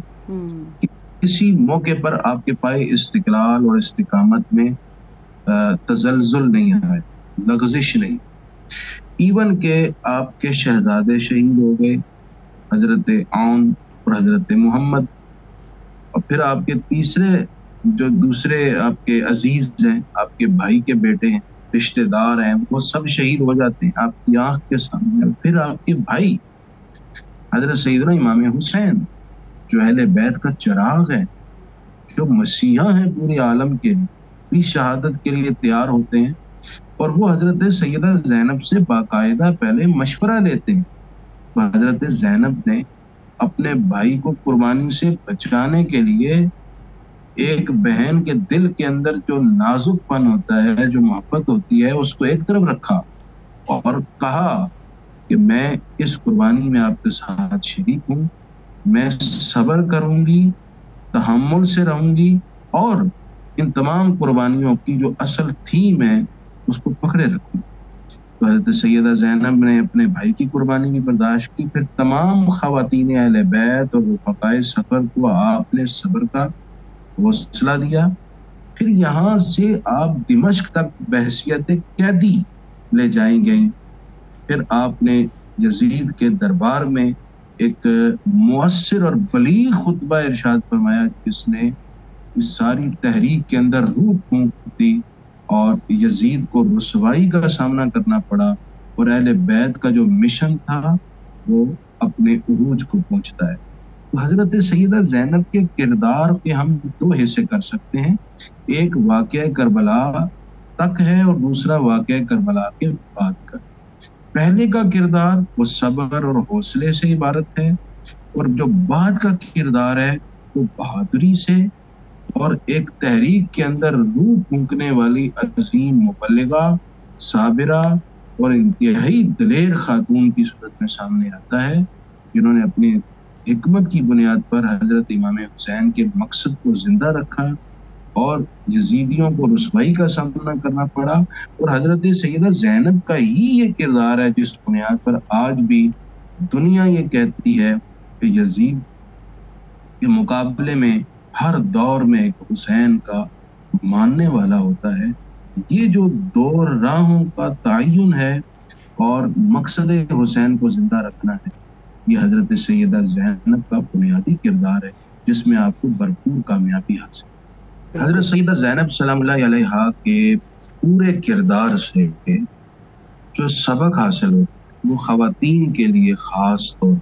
किसी मौके पर आपके पाए इस्तिकलाल और इस्तिकामत में तजल्जुल नहीं आए, लग़ज़िश नहीं। इवन के आपके शहजादे शहीद हो गए, हजरत आउन और हजरत मोहम्मद, और फिर आपके तीसरे जो दूसरे आपके अजीज हैं, आपके भाई के बेटे हैं, रिश्तेदार हैं, वो सब शहीद हो जाते हैं आपकी आंख के सामने। फिर आपके भाई हजरत सैयदना इमाम हुसैन जो अहले बैत का चिराग है, जो मसीहा हैं पूरे आलम के, भी शहादत के लिए तैयार होते हैं। और वो हजरत सैयदा ज़ैनब से बाकायदा पहले मशवरा लेते हैं। हजरत ज़ैनब ने अपने भाई को कुर्बानी से बचाने के लिए एक बहन के दिल के अंदर जो नाजुकपन होता है, जो मोहब्बत होती है, उसको एक तरफ रखा और कहा कि मैं इस कुर्बानी में आपके साथ शरीक हूँ, मैं सब्र करूंगी, तहम्मुल से रहूंगी और इन तमाम कुर्बानियों की जो असल थीम है उसको पकड़े रखूं। तो हज़रत सैयदा ज़ैनब ने अपने भाई की कुर्बानी भी बर्दाश्त की। फिर तमाम ख़वातीन अहले बैत और रफ़क़ाए सफ़र को आपने सब्र का हौसला दिया। फिर यहाँ से आप दिमश्क तक बहसियत कैदी ले जाई गई। फिर आपने यजीद के दरबार में एक मुअस्सिर और बलीग खुतबा इरशाद फरमाया, जिसने इस सारी तहरीक के अंदर रूह फूंक दी और यजीद को रुसवाई का सामना करना पड़ा और अहले बैत का जो मिशन था वो अपने उरूज को पहुंचता है। तो हजरत सैयदा ज़ैनब के किरदार के हम दो हिस्से कर सकते हैं, एक वाक़या करबला तक है और दूसरा वाक़या करबला के बाद का। पहले का किरदार वो सब्र और हौसले से इबारत है, और जो बाद का किरदार है वो बहादुरी से और एक तहरीक के अंदर रूह फूंकने वाली अजीम मुबल्लिगा, साबिरा और इंतहाई दलेर खातून की सूरत में सामने आता है, जिन्होंने अपनी हिकमत की बुनियाद पर हजरत इमाम हुसैन के मकसद को जिंदा रखा और यजीदियों को रुसवाई का सामना करना पड़ा। और हजरत सैयदा ज़ैनब का ही ये किरदार है जिस बुनियाद पर आज भी दुनिया ये कहती है कि यजीद के मुकाबले में हर दौर में एक हुसैन का मानने वाला होता है। ये जो दो राहों का तयन है और मकसद हुसैन को जिंदा रखना है, ये हजरत सैयदा ज़ैनब का बुनियादी किरदार है जिसमें आपको भरपूर कामयाबी हासिल। हजरत सैयदा ज़ैनब सलामुल्लाह अलैहा के पूरे किरदार से जो सबक हासिल हो वो ख़वातीन के लिए खास तौर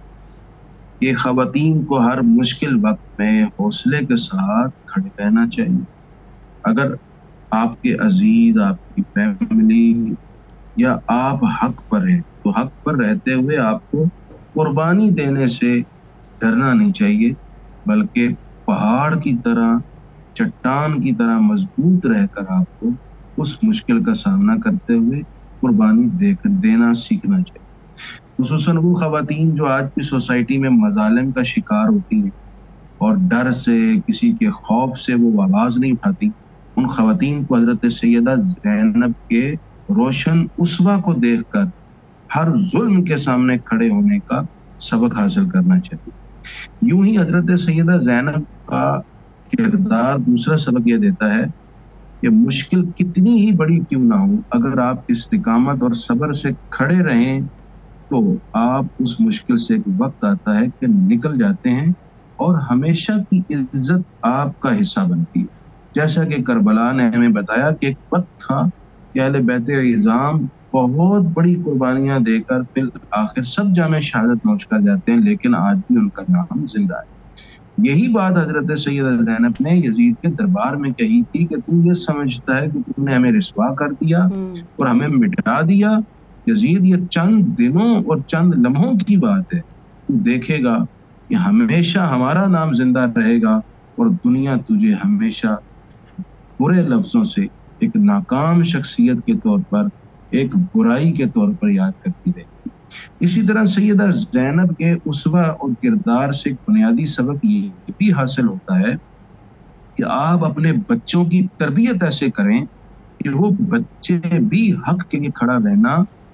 ये ख़वातीन को हर मुश्किल वक्त में हौसले के साथ खड़े रहना चाहिए। अगर आपके अजीज, आपकी फैमिली या आप हक पर हैं तो हक पर रहते हुए आपको कुर्बानी देने से डरना नहीं चाहिए, बल्कि पहाड़ की तरह, चट्टान की तरह मजबूत रहकर आपको उस मुश्किल का सामना करते हुए कुर्बानी देना सीखना चाहिए। खुसूसन वो ख़वातीन जो आज की सोसाइटी में मजालिम का शिकार होती हैं और डर से, किसी के खौफ से वो आवाज़ नहीं उठाती, उन ख़वातीन को हज़रत सैयदा ज़ैनब के रोशन उसवा को देखकर हर जुल्म के सामने खड़े होने का सबक हासिल करना चाहिए। यूं ही हज़रत सैयदा ज़ैनब का किरदार दूसरा सबक यह देता है कि मुश्किल कितनी ही बड़ी क्यों ना हो, अगर आप इस्तिकामत और सब्र से खड़े रहें तो आप उस मुश्किल से एक वक्त आता है कि निकल जाते हैं और हमेशा की इज्जत आपका हिस्सा बनती है। जैसा कि करबला ने हमें बताया कि एक वक्त था कि अहले बैत इज़ाम बहुत बड़ी कुर्बानियां देकर फिर आखिर सब जामे शहादत नोश कर जाते हैं, लेकिन आज भी उनका नाम जिंदा है। यही बात हजरत सैयदा ज़ैनब ने यजीद के दरबार में कही थी कि तू ये समझता है कि तुमने हमें रिस्वा कर दिया और हमें मिटा दिया। यजीद, ये चंद दिनों और चंद लम्हों की बात है, तू देखेगा कि हमेशा हमारा नाम जिंदा रहेगा और दुनिया तुझे हमेशा बुरे लफ्जों से एक नाकाम शख्सियत के तौर पर, एक बुराई के तौर पर याद करती रहेगी। इसी तरह सैयदा ज़ैनब के उसवा और किरदार से बुनियादी सबक ये भी हासिल होता है कि आप अपने बच्चों की तरबियत ऐसे करें कि वो बच्चे भी हक के लिए खड़ा रहना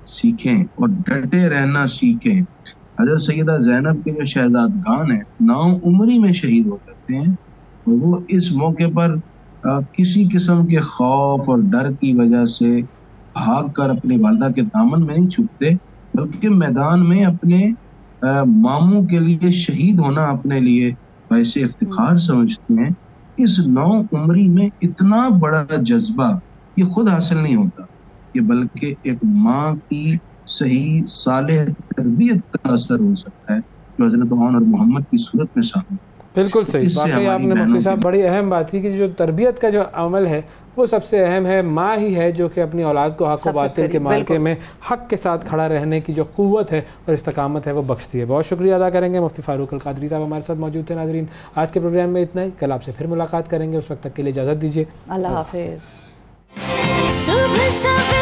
सीखें और डटे रहना सीखें। हज़रत सैयदा ज़ैनब के जो शहजादगान हैं 9 उम्री में शहीद हो जाते हैं, और वो इस मौके पर किसी किस्म के खौफ और डर की वजह से भागकर अपने वालिदा के दामन में नहीं छुपते, बल्कि मैदान में अपने मामू के लिए शहीद होना अपने लिए वैसे इफ्तिखार समझते हैं। इस 9 उम्री में इतना बड़ा जज्बा ये खुद हासिल नहीं होता, ये बल्कि एक माँ की सही सालेह तरबियत का असर हो सकता है जो हज़रत आन और मोहम्मद की सूरत में शामिल। बिल्कुल सही। वाकई आपने मुफ्ती साहब बड़ी अहम बात की कि जो तरबियत का जो अमल है वो सबसे अहम है। माँ ही है जो कि अपनी औलाद को हक़ व बातिल के मार्के में हक़ के साथ खड़ा रहने की जो क़ुव्वत है और इस्तकामत है वो बख्शती है। बहुत शुक्रिया अदा करेंगे मुफ्ती फ़ारूक अल-क़ादरी साहब हमारे साथ मौजूद थे। नाज़रीन, आज के प्रोग्राम में इतना ही, कल आपसे फिर मुलाकात करेंगे, उस वक्त तक के लिए इजाज़त दीजिए। अल्लाह हाफ़िज़।